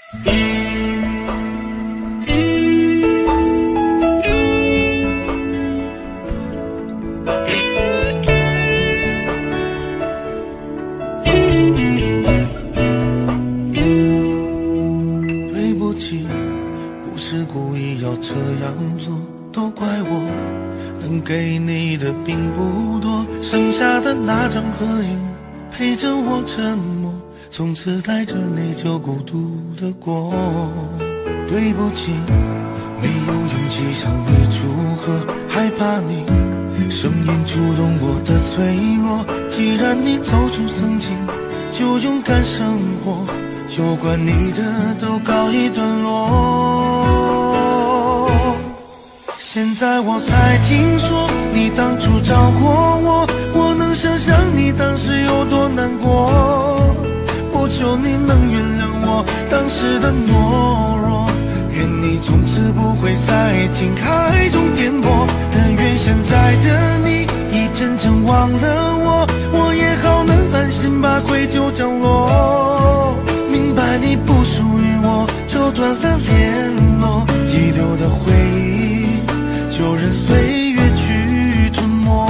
给你的并不多，剩下的那张合影陪着我沉默，从此带着你就孤独的过。对不起，没有勇气向你祝贺，害怕你声音触动我的脆弱。既然你走出曾经，就勇敢生活，有关你的都告一段落。现在我才听说你当初找过我，我能想象你当时有多难过。不求你能原谅我当时的懦弱，愿你从此不会在爱情海中颠簸。但愿现在的你已真正忘了我，我也好能安心把愧疚降落。明白你不属于我，就断了联络，遗留的回忆就任岁月去吞没。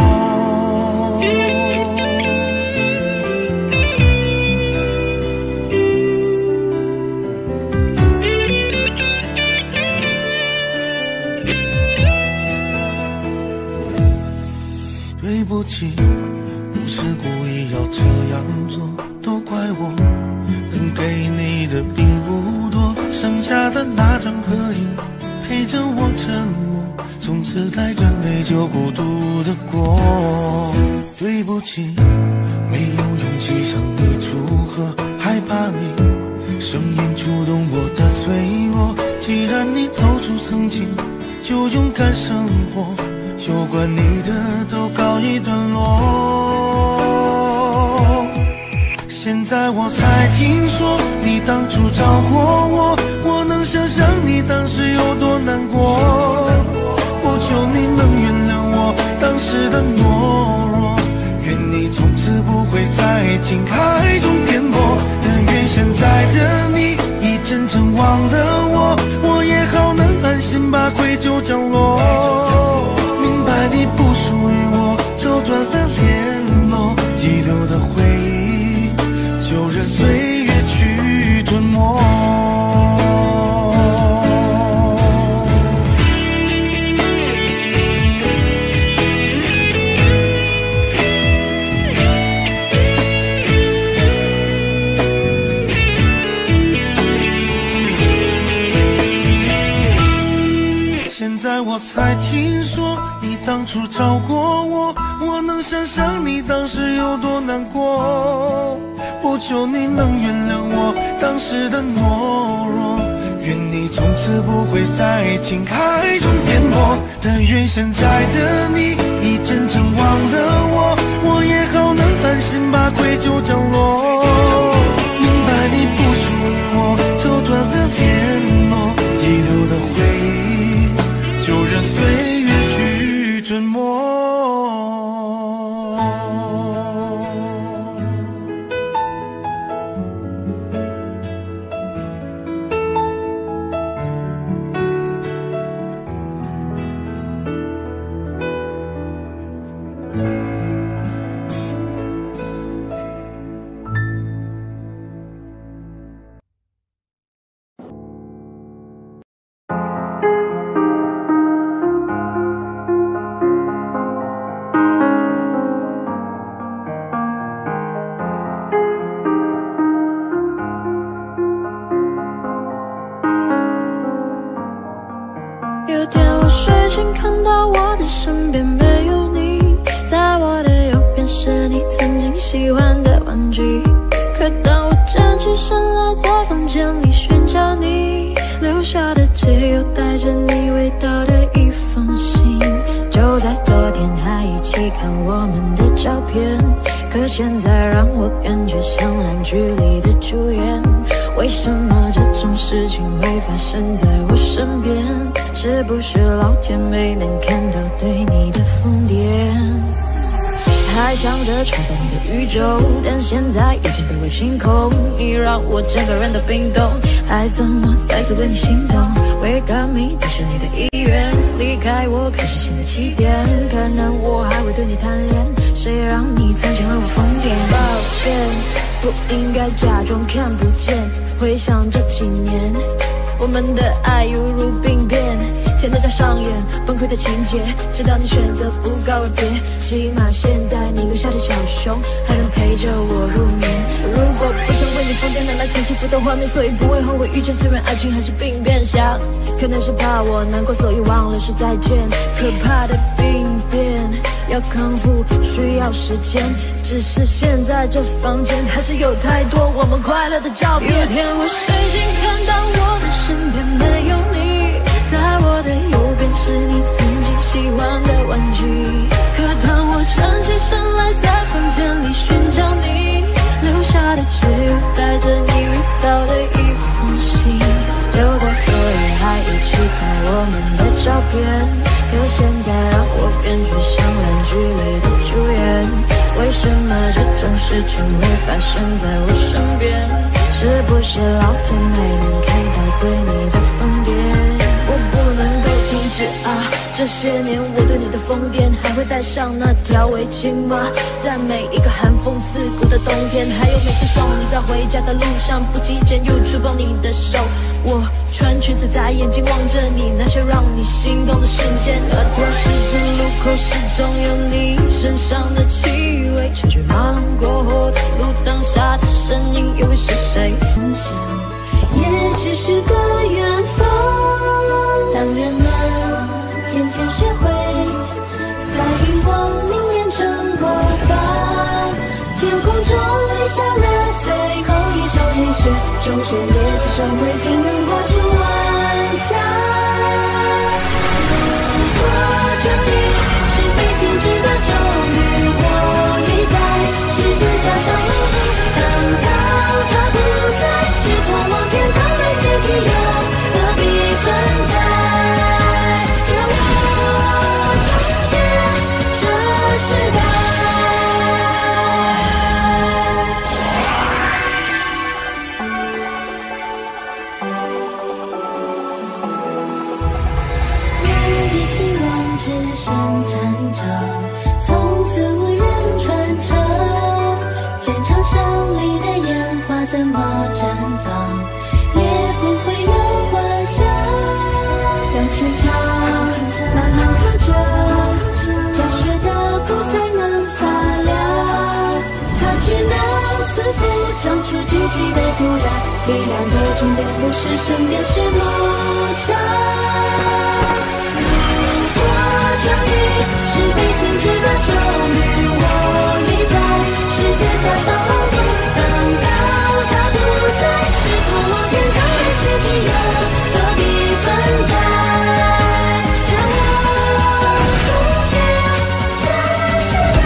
对不起，不是故意要这样做，都怪我，能给你的并不多，剩下的那张合影陪着我沉默，从此带着泪就孤独的过。对不起，没有勇气向你祝贺，害怕你声音触动我的脆弱。既然你走出曾经，就勇敢生活，有关你的都告一段落。现在我才听说你当初找过我，我能想象你当时有多难过。不求你能原谅我当时的懦弱，愿你从此不会在爱情海中颠簸。但愿现在的你已真正忘了我，我也好能安心把愧疚降落。明白你不属于我，就断了联络，遗留的回忆就任岁月去吞没。现在我才听说你当初找过我，我能想象你当时有多难过。不求你能原谅我当时的懦弱，愿你从此不会在爱情海中颠簸。但愿现在的你已真正忘了我，我也好能安心把愧疚降落。明白你不属于我，就断了联络，遗留的回忆就任岁月去吞没。 有天我睡醒看到我的身边没有你，在我的右边是你曾经喜欢的玩具。可当我站起身来在房间里寻找你留下的，只有带着你味道的一封信。就在昨天还一起看我们的照片，可现在让我感觉像烂剧里的主演。为什么这种事情会发生在我身边？是不是老天没能看到对你的疯癫？ 还想着创造你的宇宙，但现在已经被我清空。你让我整个人都冰冻，还怎么再次为你心动 ？Wake up me， 不是你的意愿，离开我开始新的起点。可能我还会对你贪恋，谁让你曾经为我疯癫？抱歉，不应该假装看不见。回想这几年，我们的爱犹如病变。 天都在上演崩溃的情节，直到你选择不告而别。起码现在你留下的小熊还能陪着我入眠。如果不想为你疯癫，拿来看幸福的画面，所以不会后悔遇见。虽然爱情还是病变，想可能是怕我难过，所以忘了说再见。可怕的病变要康复需要时间，只是现在这房间还是有太多我们快乐的照片。有天我睡醒看到我的身边没有你。 在我的右边是你曾经喜欢的玩具，可当我站起身来，在房间里寻找你，留下的只有带着你味道的一封信。就在昨夜还一起看我们的照片，可现在让我变成像烂剧里的主演。为什么这种事情会发生在我身边？是不是老天没能看到对你的疯癫？ 我不能够停止啊！这些年我对你的疯癫，还会带上那条围巾吗？在每一个寒风刺骨的冬天，还有每次送你在回家的路上，不经意间又触碰你的手。我穿裙子在眼睛望着你，那些让你心动的瞬间。那条十字路口始终有你身上的气味，车水马龙过后的路灯下的身影又会是谁？ 也只是个缘分。 当人们渐渐学会把欲望凝练成魔法，天空中留下了最后一场黑雪，终身烈日上会竟能画出晚霞。如果这里是被停止的咒语，我已在十字架上冷冻。等到它不再是通往天堂的阶梯，又何必存在？ 只剩残渣，从此无人传承。战场上里的烟花怎么绽放，也不会有花香。让全场慢慢靠着，浇血的布才能擦亮。它只能赐福，长出积极的土壤。力量的终点不是神殿，是牧场。 这里是被禁止的咒语，我已在十字架上朗读。等到它不再是通往天堂的阶梯，又何必存在？将我终结这时代。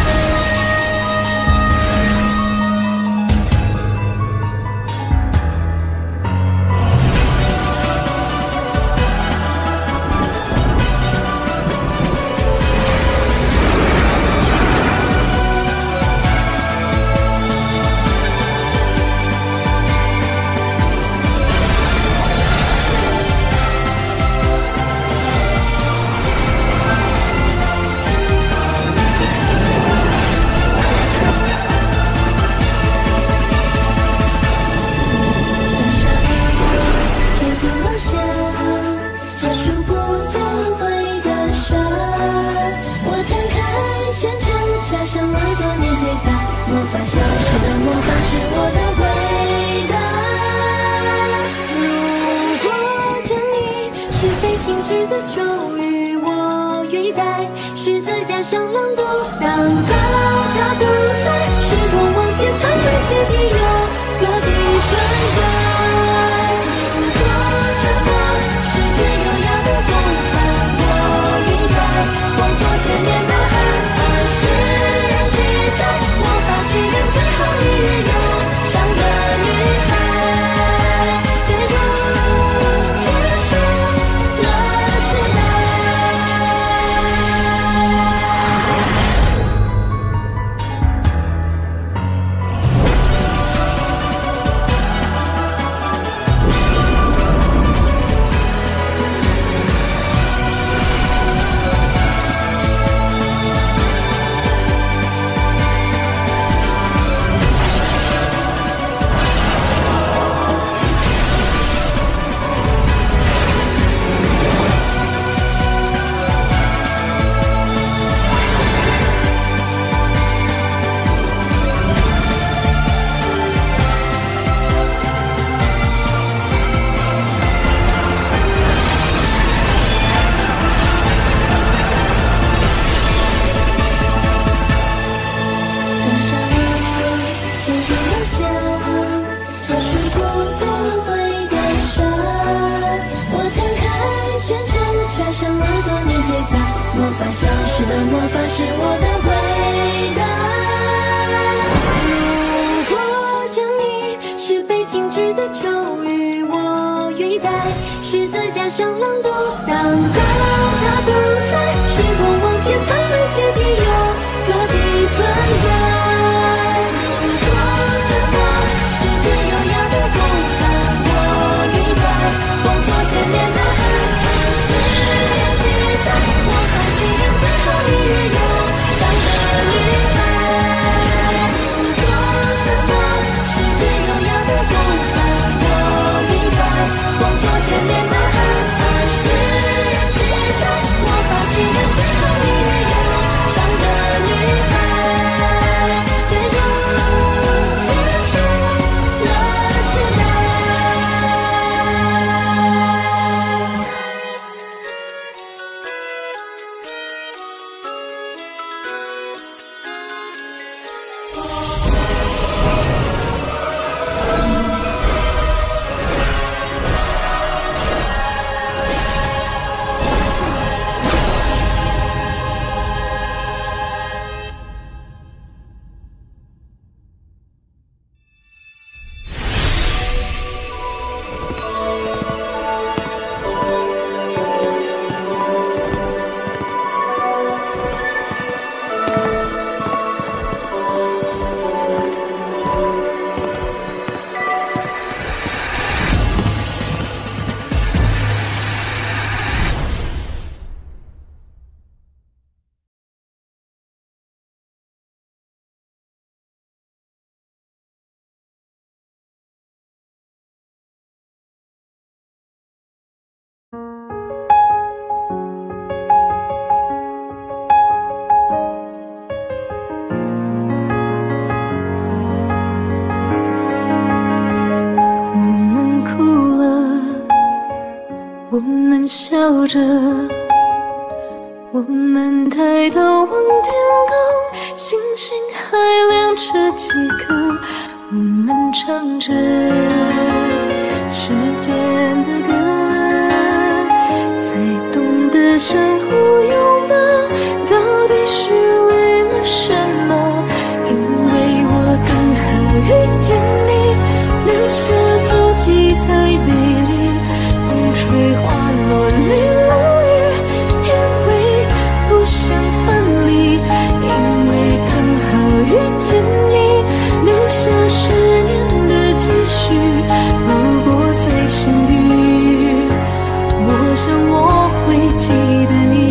像浪多荡荡，他不在，时光往天翻来阶梯又何必存在？如果沉默是最优雅的风范，我已在工作前面的海岸，誓言记载我还信仰最后一日忧伤的女孩。如果沉默是最优雅的风范，我已在工作前面的海岸，誓言记载我还信仰最后一日忧伤的女孩。最终结束了时代。 我们笑着，我们抬头望天空，星星还亮着几颗。我们唱着时间的歌，才懂得相互拥抱，到底是为了什么？因为我刚好遇见你，留下足迹才美丽。风吹花落泪如雨，因为不想分离，因为刚好遇见你，留下10年的积蓄。如果再相遇，我想我会记得你。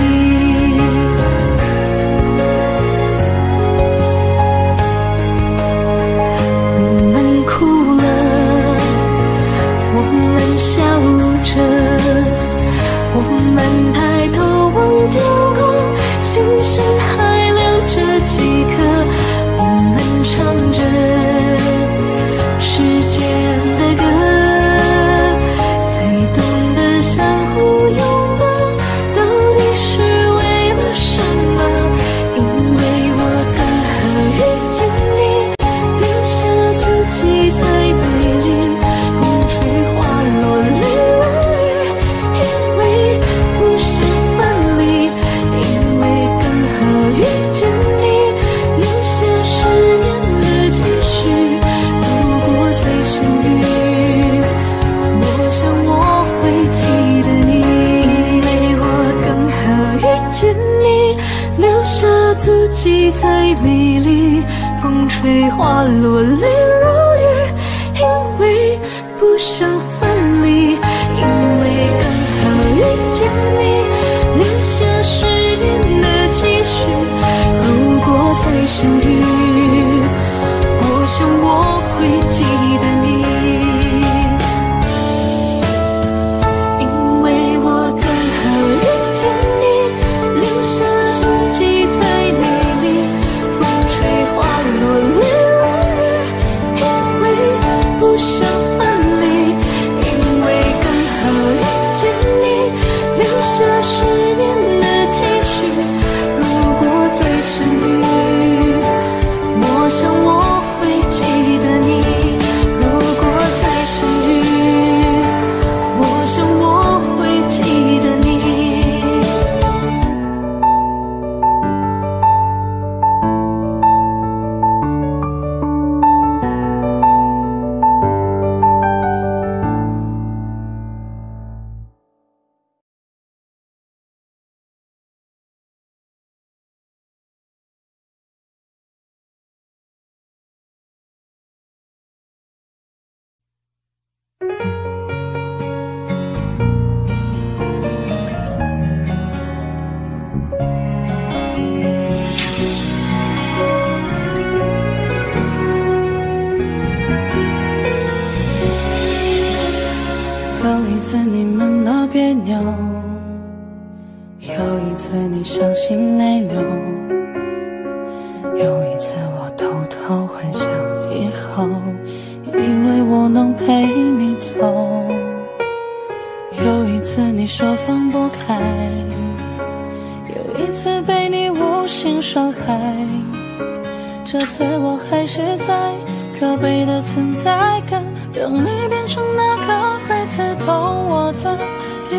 我们哭了，我们笑着，我们抬头望天空，星星还亮着几颗。我们唱着时间的歌，才懂得相互拥抱，到底是为了什么？因为我刚好遇见你，留下足迹才美丽。风吹花落泪如雨，因为不想分离，因为刚好遇见你，留下10年的积蓄。如果再相遇，我想我会记得你，因为我刚好遇见你，留下足迹才美丽。风吹花落泪如雨，因为不想分离，因为刚好遇见你，留下10年的积蓄。如果再相遇，我想我会记得你，因为我刚好遇见你，留下足迹才美丽。风吹花落泪如雨，因为不想分离，因为刚好遇见你，留下10年的积蓄。如果再相遇， 有一次你们闹别扭，有一次你伤心泪流，有一次我偷偷幻想以后，以为我能陪你走，有一次你说放不开，有一次被你无心伤害，这次我还是在可悲的存在感，让你变成那个会刺痛我的眼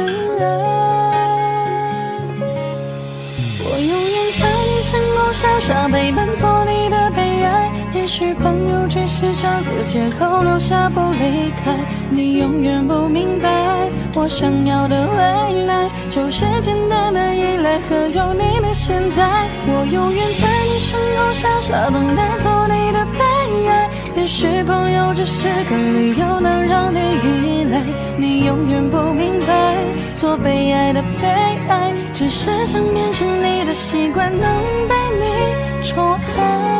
泪。我永远在你身后傻傻陪伴，做你的悲哀。也许朋友只是找个借口留下不离开，你永远不明白，我想要的未来就是简单的依赖和有你的现在。我永远在你身后傻傻等待，做你的悲哀。也许朋友只是个理由能让你依赖，你永远不明白，做被爱的悲哀，只是想变成你的习惯，能被你宠爱。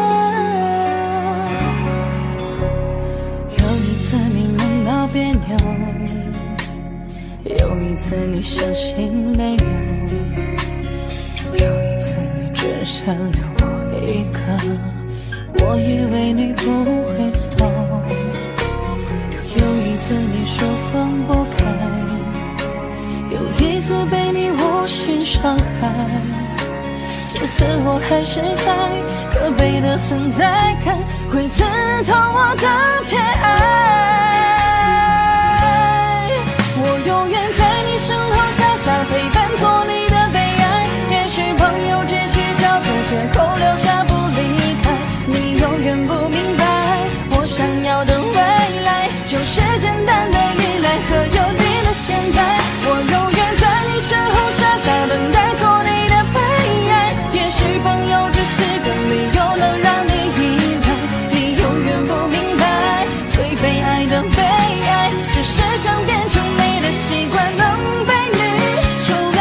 有一次你们闹别扭，有一次你伤心泪流，有一次你只剩留我一个，我以为你不会走，有一次你说放不开，有一次被你无心伤害，这次我还是在可悲的存在感，会刺痛我的偏爱。我永远在你身后傻傻陪伴，做你的悲哀。也许朋友只是找个借口留下不离开，你永远不明白，我想要的未来就是简单的依赖和有你的现在。我永远在你身后傻傻等待，做你的悲哀。也许朋友只是个理由能让你依赖，你永远不明白，最被爱的悲哀，只是想变成你的习惯，能被你宠爱。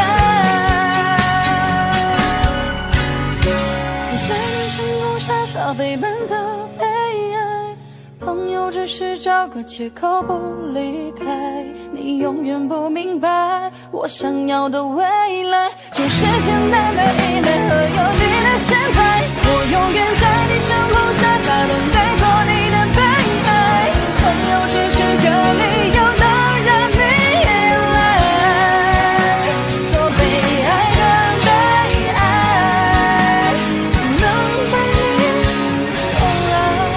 我在你身后傻傻陪伴的悲哀，朋友只是找个借口不离开，你永远不明白，我想要的未来就是简单的依赖和有你的现在。我永远在你身后傻傻等待，做你的悲哀。朋友只是个理由能让你依赖，做被爱的悲爱，能被你宠爱。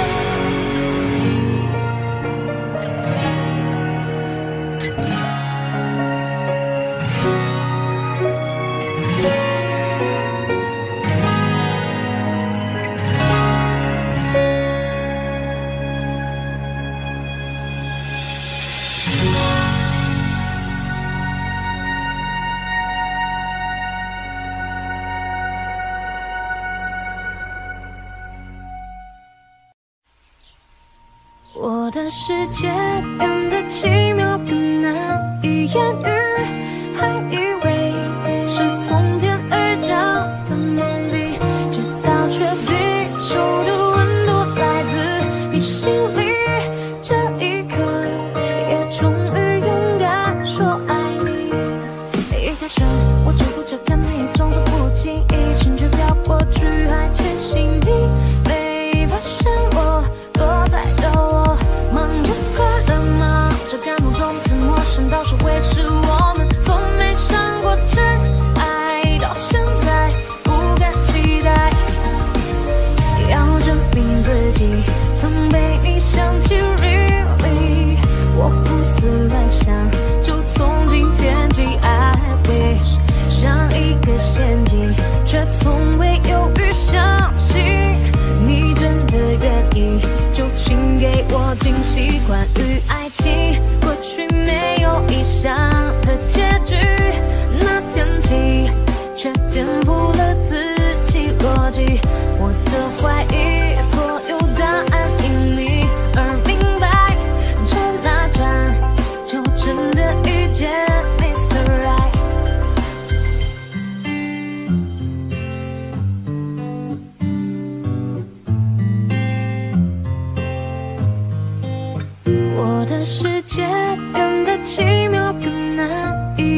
我的世界变得奇妙，更难以言喻，还以为是从天而降的梦里，直到确定手的温度来自你心里，这一刻也终于勇敢说爱你。一开始我只顾着看你，装作不经意，心却飘过去，还窃喜你没发现我躲在角落，忙着快乐，忙着感动，从此陌生到是维持我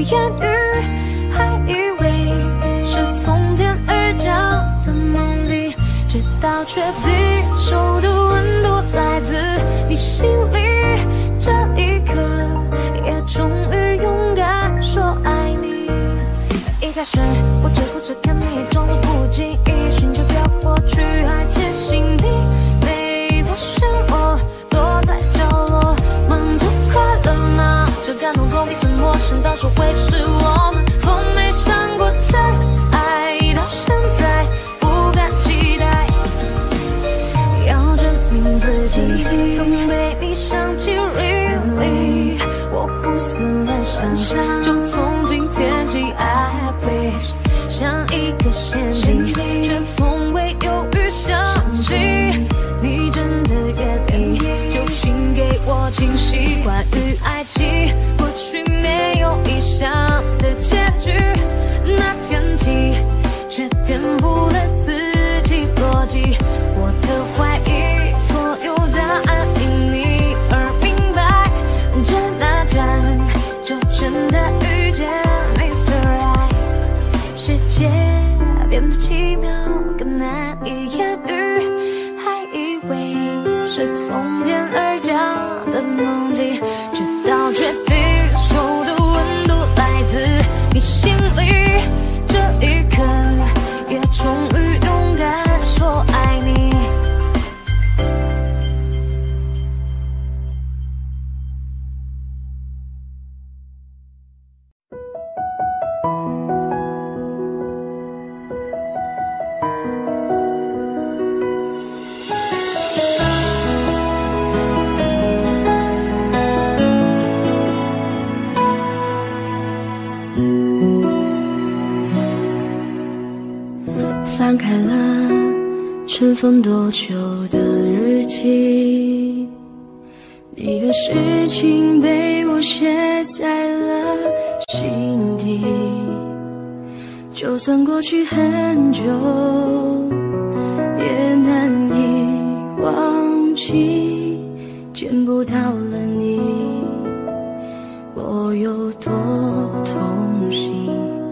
言语，还以为是从天而降的梦境，直到确定手的温度来自你心里，这一刻也终于勇敢说爱你。一开始我只顾着看你，装作不经意，心就飘过去，还窃喜你没发现我躲在角落，忙着快乐吗？这感动总比怎陌生到说会是我们，从没想过真爱，到现在不敢期待，要证明自己曾被你想起 really， 我胡思乱想，就从今天起 I wish， 像一个陷阱，却从未犹豫相信你真的愿意，就请给我惊喜。关于爱情，过去没有理想的结局，那天起却颠覆了自己逻辑，我的怀疑所有答案因你而明白，这那站就真的遇见 Mr. Right， 世界变得奇妙更难以言喻，还以为是从天而降的梦境，直到确定手的温度来自你心里，这一刻也终于勇敢说爱你。 翻开了尘封多久的日记，你的事情被我写在了心底，就算过去很久也难以忘记，见不到了你我有多痛心，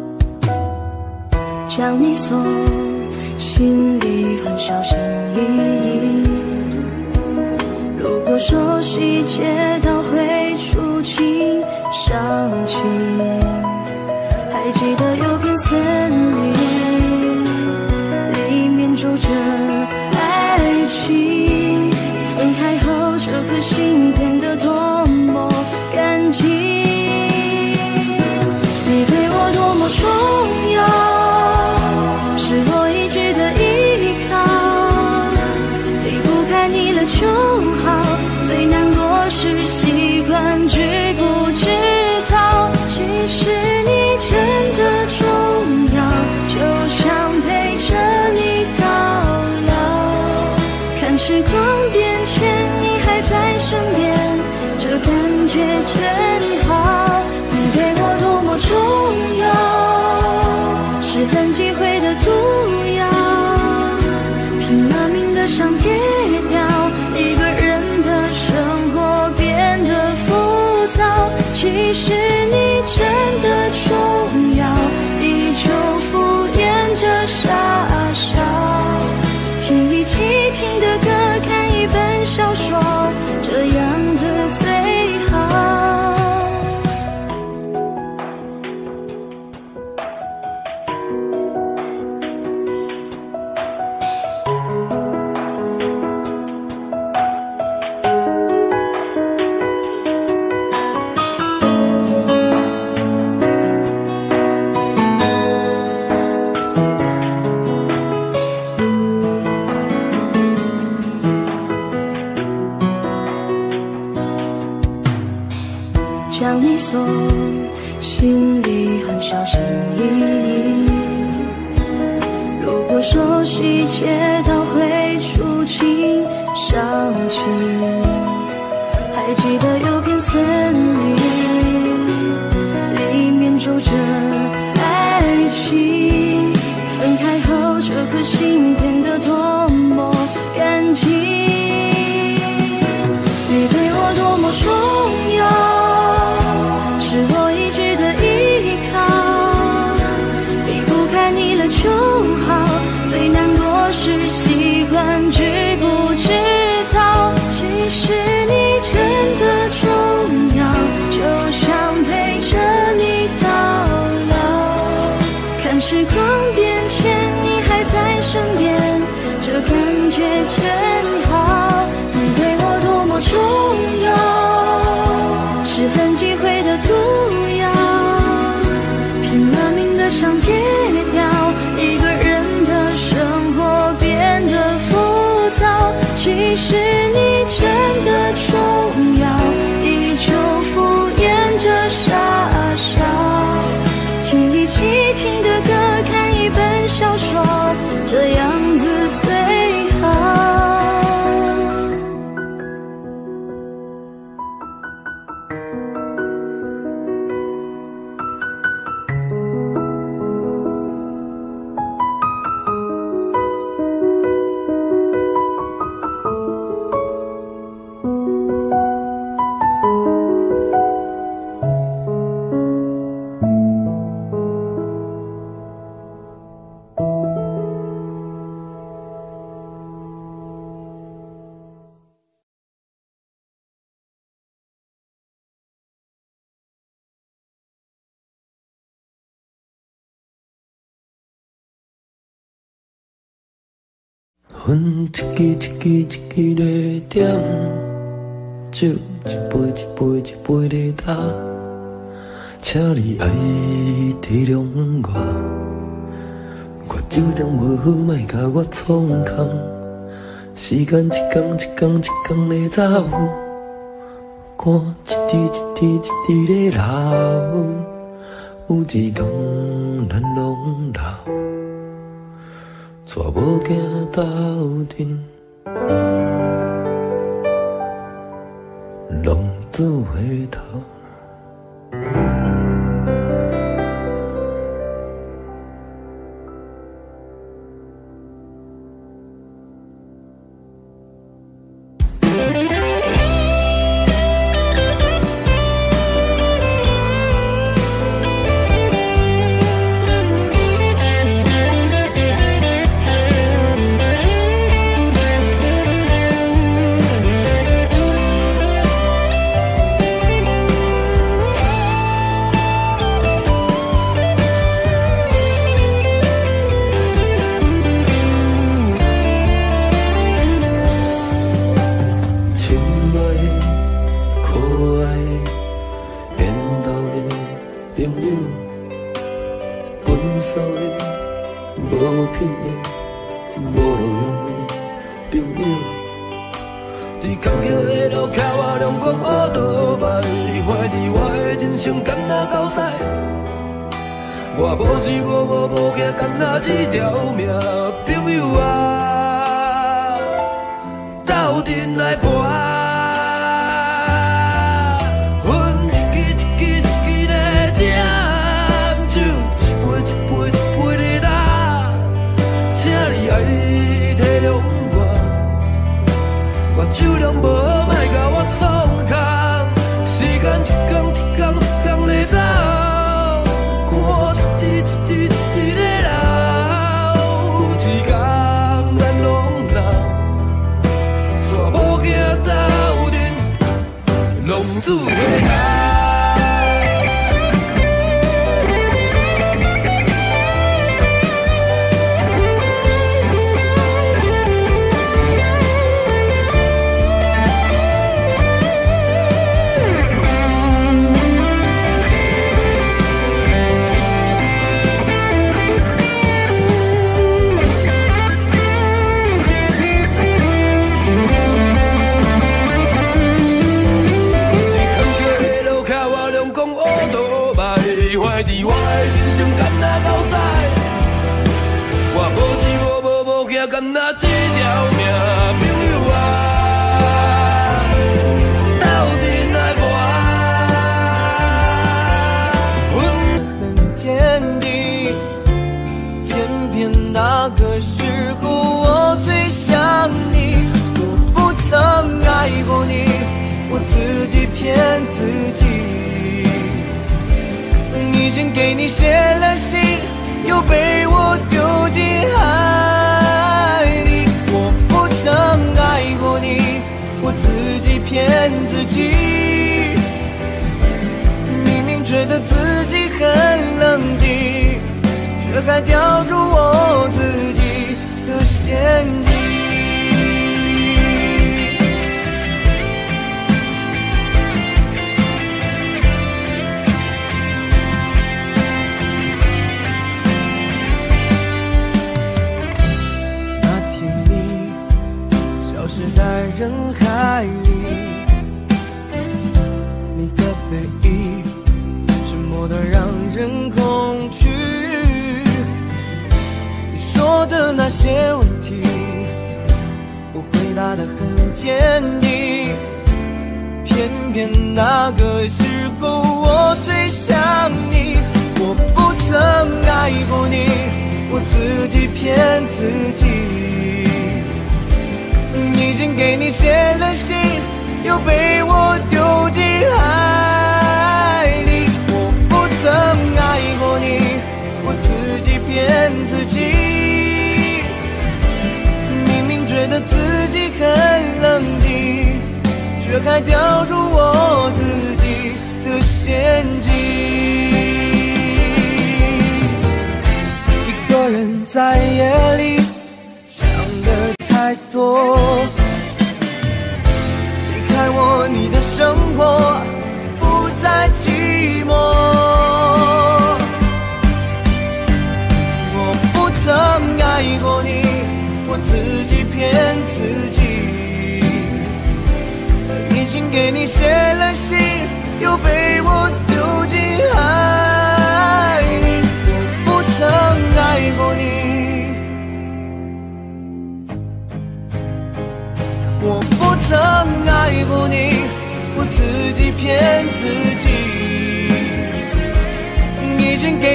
将你锁心里很小心翼翼，如果说细节都会触景伤情，还记得有片森林里面住着爱情，分开后这颗心变得多么干净，你对我多么重要，是我一直的依靠，离不开你了就好，最难过是习惯知不知道，其实你真的重要，就想陪着你到老，看时光变迁你还在身边，这感觉真好，你对我多么重要，是很忌讳的毒药，拼了命的想戒掉，一个人的生活变得浮躁，其实你真的重要，依旧敷衍着傻笑，听一起听的歌，看一本小说，这样子最好。将你锁心里很小心翼翼，如果说细节都会触景伤情，还记得有片森林里面住着爱情，分开后这颗心变得多么干净，你对我多么重要，是我一直的依分一支一支一支在点，酒一杯一杯一杯在打，请你爱体谅我酒量无好，莫甲我创空。时间一天一天一天在走，汗一滴一滴一滴在流，有一天咱拢老，带某囝斗阵，浪子回头。 给你写了信，又被我丢进海里。我不曾爱过你，我自己骗自己。明明觉得自己很冷静，却还掉入我自己的陷阱。在人海里，你的背影沉默得让人恐惧。你说的那些问题，我回答得很坚定。偏偏那个时候我最想你，我不曾爱过你，我自己骗自己。已经给你写了信，又被我丢进海里。我不曾爱过你，我自己骗自己。明明觉得自己很冷静，却还掉入我自己的陷阱。一个人在夜里想得太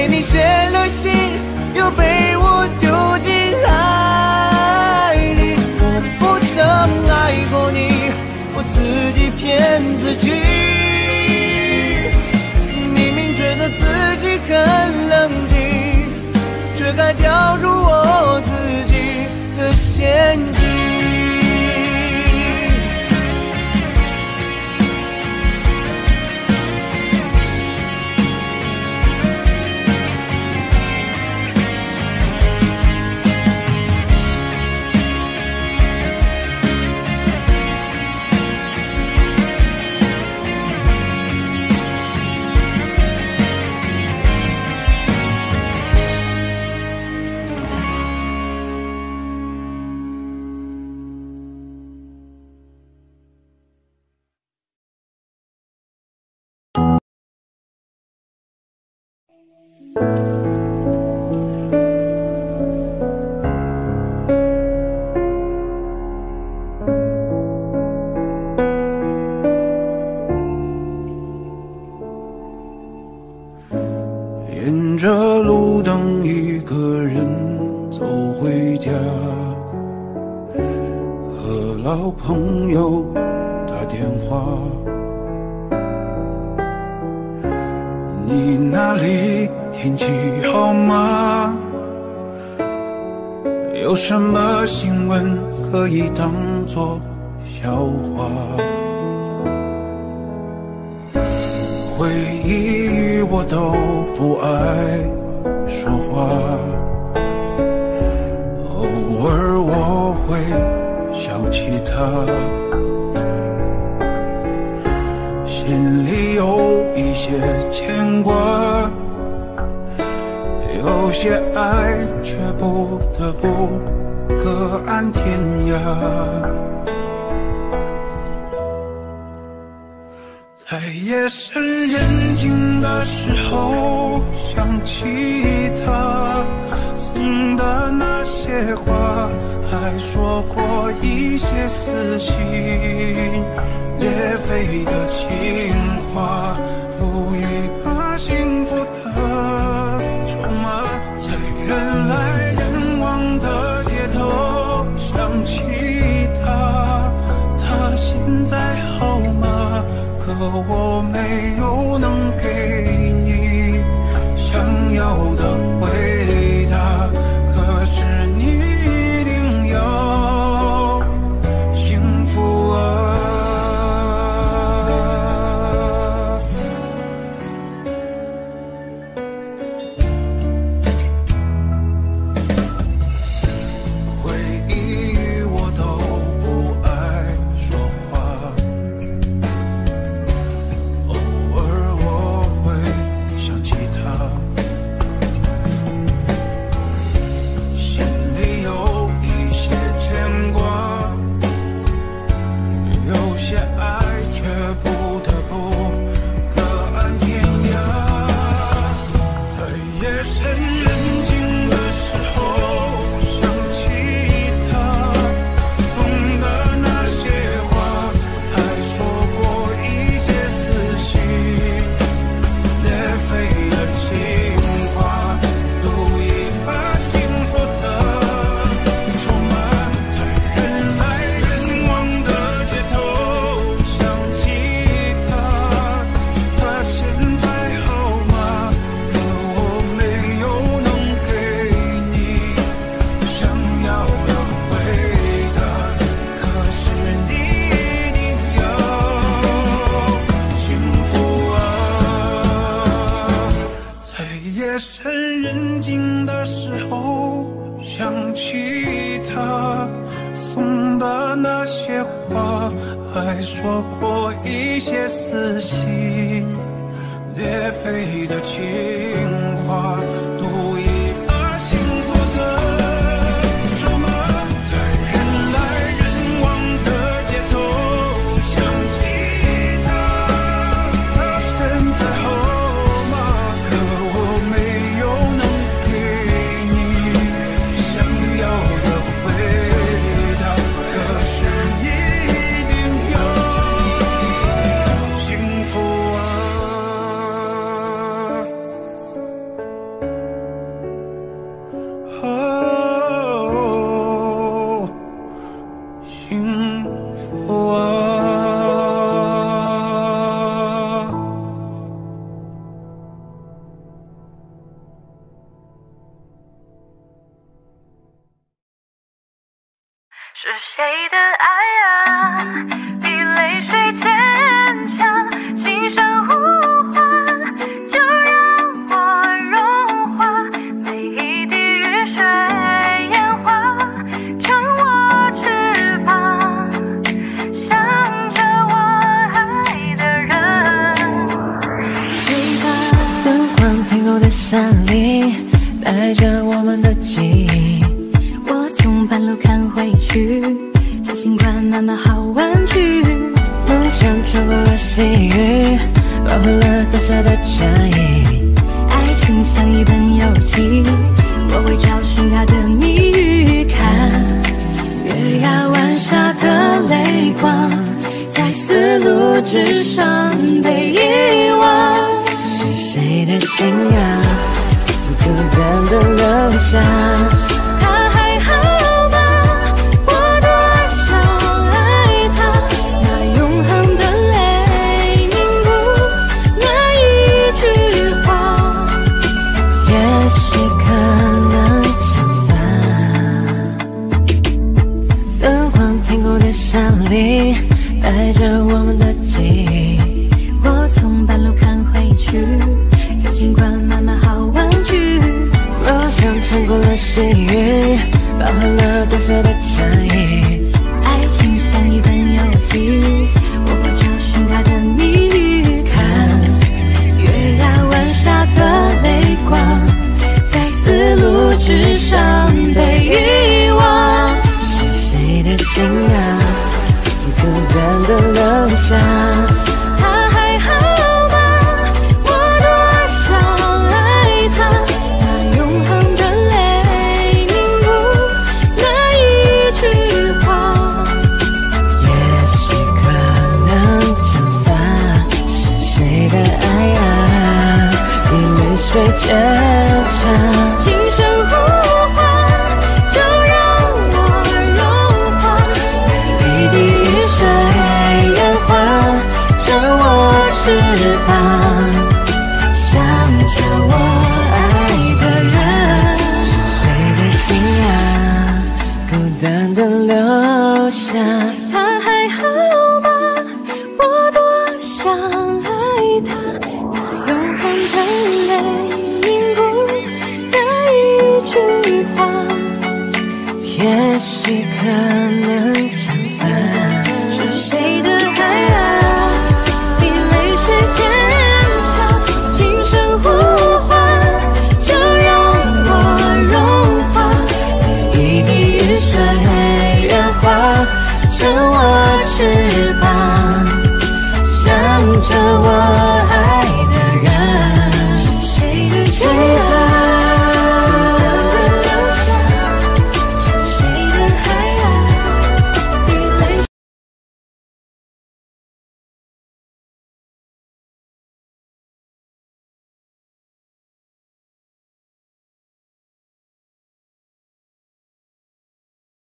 给你写了信，又被我丢进海里。我不曾爱过你，我自己骗自己，明明觉得自己很冷静，却该掉入我自己的陷阱。 沿着路灯一个人走回家，和老朋友打电话。你那里天气好吗？有什么新闻可以当作笑话？回忆我都不爱说话，偶尔我会想起他，心里有一些牵挂，有些爱却不得不各安天涯。在夜深人静的时候，想起他送的那些话，还说过一些撕心裂肺的情话，赌一把幸福的筹码，在人来人往的街头想起他，他现在好吗？可我没有能给你想要的回答，可是你一定要幸福啊。回忆我都不爱说话，偶尔我会想起他，心里有一些牵挂，有些爱却不得不各安天涯。在夜深人静的时候，想起他送的那些话，还说过一些撕心裂肺的情话，赌一把幸福的筹码，在人来人往的街头想起他，他现在好吗？可我没有能给你想要的回答，可是你一定要幸福啊。在夜深人静的时候，想起他送的那些话，还说过一些撕心裂肺的情话，赌一把幸福的筹码，在人来人往的街头想起他，他现在好吗？可我没有能给你想要的回答，可是你一定要幸福啊。 是谁的爱啊，比泪水坚强，轻声呼唤，就让我融化，每一滴雨水烟花，成我翅膀，向着我爱的人飞吧。 灯光停留在山里，带着我们的记忆。 我从半路看回去，这尽管慢慢好玩具。 梦想穿过了细雨，包围了当下的战役。 爱情像一本游记，我会找寻它的谜语。看月牙湾下的泪光，在丝路之上被遗忘。 是谁的信仰，孤单的留下。 他还好吗？我多想爱他，那永恒的泪凝固，那一句话， 也许可能相反。灯光停过的山里，带着我们的记忆。 我从半路看回去，这尽管慢慢好玩具。 梦想穿过了细雨，包含了当下的战役。 爱情像一本游记，我会找寻它的谜语。看月牙湾下的泪光，在丝路之上被遗忘。 是谁的信仰，孤单的留下。 他还好吗？我多想爱他，那永恒的泪凝固，那一句话， 也许可能相反。是谁的爱啊，比泪水坚强。 轻声呼唤，就让我融化， 每一滴雨水烟花，成我翅膀， 向着我爱的人。 是谁的信仰，孤单的留下。 他还好吗？我多想爱他，那永恒的泪凝固，那一句话， 也许可